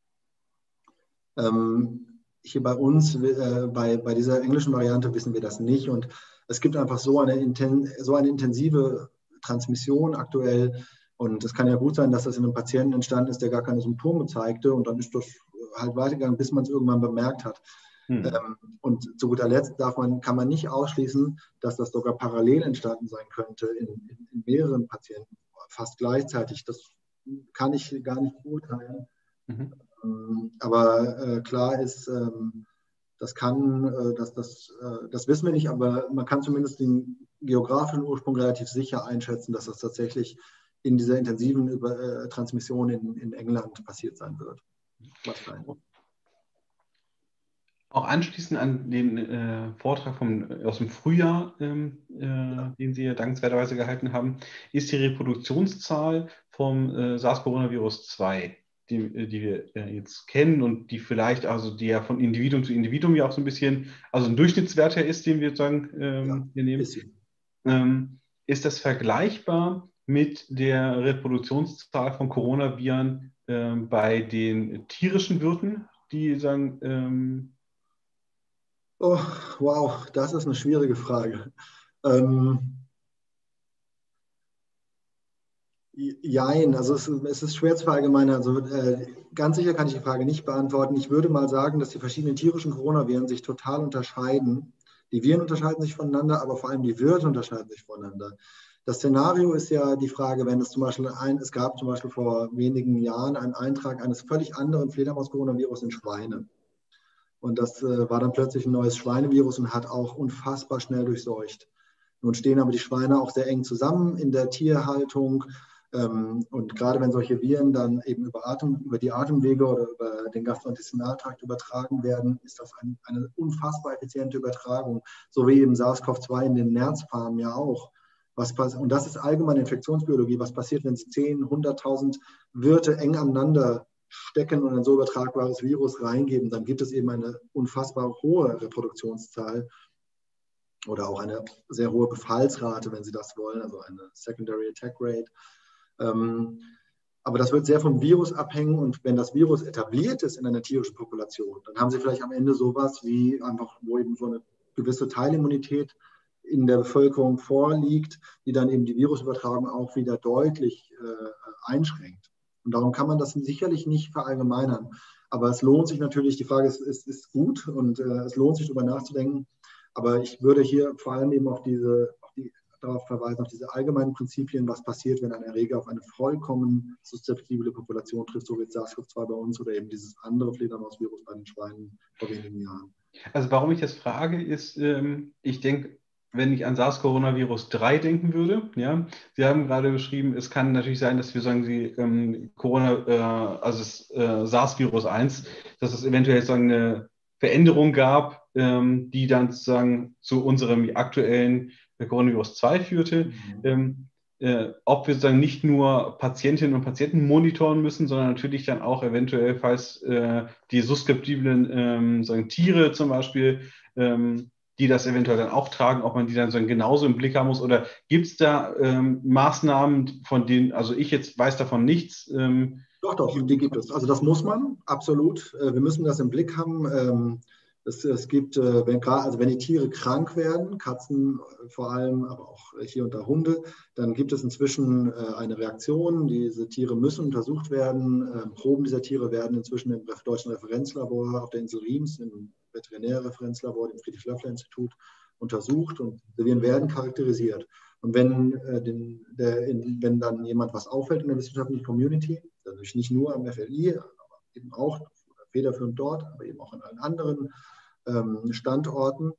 Ähm, hier bei uns, äh, bei, bei dieser englischen Variante wissen wir das nicht. Und es gibt einfach so eine, so eine intensive Transmission aktuell. Und es kann ja gut sein, dass das in einem Patienten entstanden ist, der gar keine Symptome zeigte. Und dann ist das halt weitergegangen, bis man es irgendwann bemerkt hat. Hm. Ähm, und zu guter Letzt darf man, kann man nicht ausschließen, dass das sogar parallel entstanden sein könnte in, in, in mehreren Patienten, fast gleichzeitig. Das kann ich gar nicht beurteilen. Mhm. Ähm, aber äh, klar ist, ähm, das kann, äh, das, das, äh, das wissen wir nicht, aber man kann zumindest den geografischen Ursprung relativ sicher einschätzen, dass das tatsächlich in dieser intensiven Über äh, Transmission in, in England passiert sein wird. Auch anschließend an den äh, Vortrag vom, aus dem Frühjahr, ähm, äh, ja. den Sie ja dankenswerterweise gehalten haben, ist die Reproduktionszahl vom äh, SARS-Coronavirus zwei, die, die wir äh, jetzt kennen und die vielleicht, also die ja von Individuum zu Individuum ja auch so ein bisschen, also ein Durchschnittswert her ist, den wir sagen, ähm, ja, wir nehmen. Ähm, ist das vergleichbar mit der Reproduktionszahl von Coronaviren ähm, bei den tierischen Wirten, die sagen, ähm, oh, wow, das ist eine schwierige Frage. Ähm, Jein, also es, es ist schwer zu verallgemeinern. Also äh, ganz sicher kann ich die Frage nicht beantworten. Ich würde mal sagen, dass die verschiedenen tierischen Coronaviren sich total unterscheiden. Die Viren unterscheiden sich voneinander, aber vor allem die Wirte unterscheiden sich voneinander. Das Szenario ist ja die Frage, wenn es zum Beispiel ein, es gab zum Beispiel vor wenigen Jahren einen Eintrag eines völlig anderen Fledermaus-Coronavirus in Schweine. Und das äh, war dann plötzlich ein neues Schweinevirus und hat auch unfassbar schnell durchseucht. Nun stehen aber die Schweine auch sehr eng zusammen in der Tierhaltung. Und gerade wenn solche Viren dann eben über, Atem, über die Atemwege oder über den Gastrointestinaltrakt übertragen werden, ist das ein, eine unfassbar effiziente Übertragung, so wie eben SARS-CoV zwei in den Nerzfarmen ja auch. Was und das ist allgemeine Infektionsbiologie. Was passiert, wenn Sie zehn, hunderttausend Wirte eng aneinander stecken und ein so übertragbares Virus reingeben? Dann gibt es eben eine unfassbar hohe Reproduktionszahl oder auch eine sehr hohe Befallsrate, wenn Sie das wollen, also eine Secondary Attack Rate. Ähm, aber das wird sehr vom Virus abhängen, und wenn das Virus etabliert ist in einer tierischen Population, dann haben Sie vielleicht am Ende sowas wie einfach, wo eben so eine gewisse Teilimmunität in der Bevölkerung vorliegt, die dann eben die Virusübertragung auch wieder deutlich äh, einschränkt. Und darum kann man das sicherlich nicht verallgemeinern. Aber es lohnt sich natürlich, die Frage ist, ist, ist gut, und äh, es lohnt sich, darüber nachzudenken. Aber ich würde hier vor allem eben auf diese, auf die, darauf verweisen, auf diese allgemeinen Prinzipien, was passiert, wenn ein Erreger auf eine vollkommen susceptible Population trifft, so wie SARS-CoV zwei bei uns oder eben dieses andere Fledermausvirus bei den Schweinen vor wenigen Jahren. Also warum ich das frage, ist, ähm, ich denke, wenn ich an SARS-Coronavirus drei denken würde, ja, Sie haben gerade beschrieben, es kann natürlich sein, dass wir sagen, Sie ähm, Corona, äh, also das, äh, SARS-Virus eins, dass es eventuell sagen, eine Veränderung gab, ähm, die dann sozusagen zu unserem aktuellen Coronavirus zwei führte. Mhm. Ähm, äh, ob wir sozusagen nicht nur Patientinnen und Patienten monitoren müssen, sondern natürlich dann auch eventuell, falls äh, die susceptiblen ähm, sagen, Tiere zum Beispiel, ähm, die das eventuell dann auch tragen, ob man die dann so genauso im Blick haben muss, oder gibt es da ähm, Maßnahmen, von denen, also ich jetzt weiß davon nichts. Ähm, doch, doch, die gibt es. Also das muss man, absolut. Wir müssen das im Blick haben. Es, es gibt, wenn, also wenn die Tiere krank werden, Katzen vor allem, aber auch hier und da Hunde, dann gibt es inzwischen eine Reaktion. Diese Tiere müssen untersucht werden. Proben dieser Tiere werden inzwischen im deutschen Referenzlabor auf der Insel Riems, im Veterinärreferenzlabor, dem Friedrich-Löffler-Institut, untersucht, und die Viren werden charakterisiert. Und wenn, äh, den, der, in, wenn dann jemand was auffällt in der wissenschaftlichen Community, natürlich nicht nur am F L I, aber eben auch federführend dort, aber eben auch an allen anderen ähm, Standorten,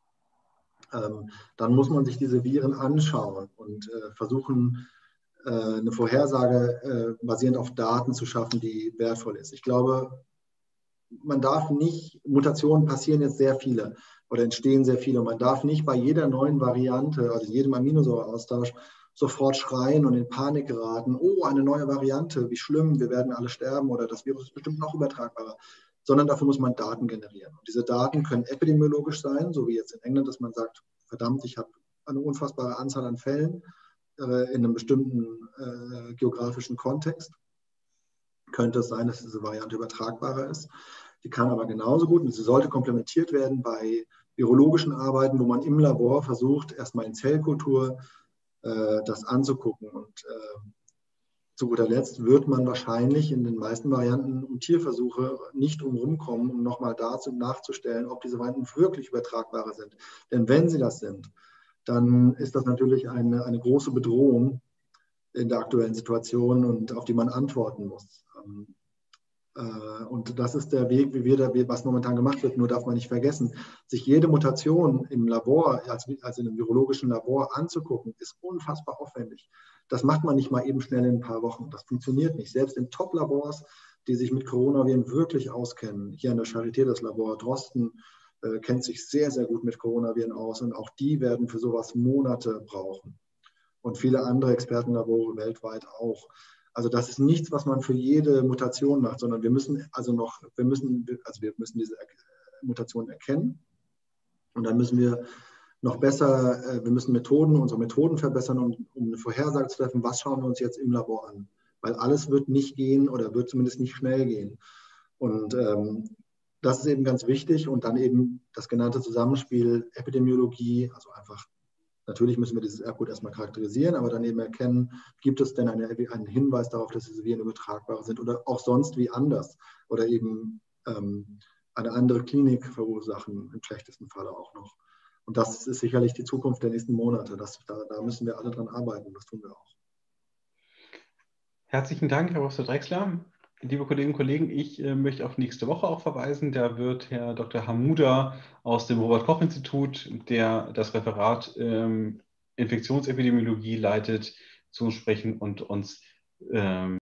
ähm, dann muss man sich diese Viren anschauen und äh, versuchen, äh, eine Vorhersage äh, basierend auf Daten zu schaffen, die wertvoll ist. Ich glaube, man darf nicht, Mutationen passieren jetzt sehr viele oder entstehen sehr viele, und man darf nicht bei jeder neuen Variante, also jedem Aminosäureaustausch, sofort schreien und in Panik geraten: Oh, eine neue Variante, wie schlimm, wir werden alle sterben oder das Virus ist bestimmt noch übertragbarer. Sondern dafür muss man Daten generieren. Und diese Daten können epidemiologisch sein, so wie jetzt in England, dass man sagt, verdammt, ich habe eine unfassbare Anzahl an Fällen äh, in einem bestimmten äh, geografischen Kontext. Könnte es sein, dass diese Variante übertragbarer ist. Die kann aber genauso gut, und sie sollte komplementiert werden bei virologischen Arbeiten, wo man im Labor versucht, erstmal in Zellkultur äh, das anzugucken. Und äh, zu guter Letzt wird man wahrscheinlich in den meisten Varianten um Tierversuche nicht umrum kommen, um nochmal dazu nachzustellen, ob diese Varianten wirklich übertragbare sind. Denn wenn sie das sind, dann ist das natürlich eine, eine große Bedrohung in der aktuellen Situation und auf die man antworten muss. Und das ist der Weg, wie wir da, was momentan gemacht wird. Nur darf man nicht vergessen, sich jede Mutation im Labor, also in einem virologischen Labor anzugucken, ist unfassbar aufwendig. Das macht man nicht mal eben schnell in ein paar Wochen. Das funktioniert nicht. Selbst in Top-Labors, die sich mit Coronaviren wirklich auskennen, hier an der Charité, das Labor Drosten, äh, kennt sich sehr, sehr gut mit Coronaviren aus, und auch die werden für sowas Monate brauchen. Und viele andere Expertenlabore weltweit auch. Also das ist nichts, was man für jede Mutation macht, sondern wir müssen also noch, wir müssen, also wir müssen diese Mutationen erkennen, und dann müssen wir noch besser, wir müssen Methoden, unsere Methoden verbessern, um, um eine Vorhersage zu treffen, was schauen wir uns jetzt im Labor an. Weil alles wird nicht gehen oder wird zumindest nicht schnell gehen. Und ähm, das ist eben ganz wichtig, und dann eben das genannte Zusammenspiel Epidemiologie, also einfach, natürlich müssen wir dieses Erbgut erstmal charakterisieren, aber dann eben erkennen, gibt es denn eine, einen Hinweis darauf, dass diese Viren übertragbar sind oder auch sonst wie anders oder eben ähm, eine andere Klinik verursachen, im schlechtesten Falle auch noch. Und das ist sicherlich die Zukunft der nächsten Monate. Das, da, da müssen wir alle dran arbeiten, das tun wir auch. Herzlichen Dank, Herr Professor Drechsler. Liebe Kolleginnen und Kollegen, ich äh, möchte auf nächste Woche auch verweisen. Da wird Herr Doktor Hamuda aus dem Robert-Koch-Institut, der das Referat ähm, Infektionsepidemiologie leitet, zu uns sprechen und uns ähm,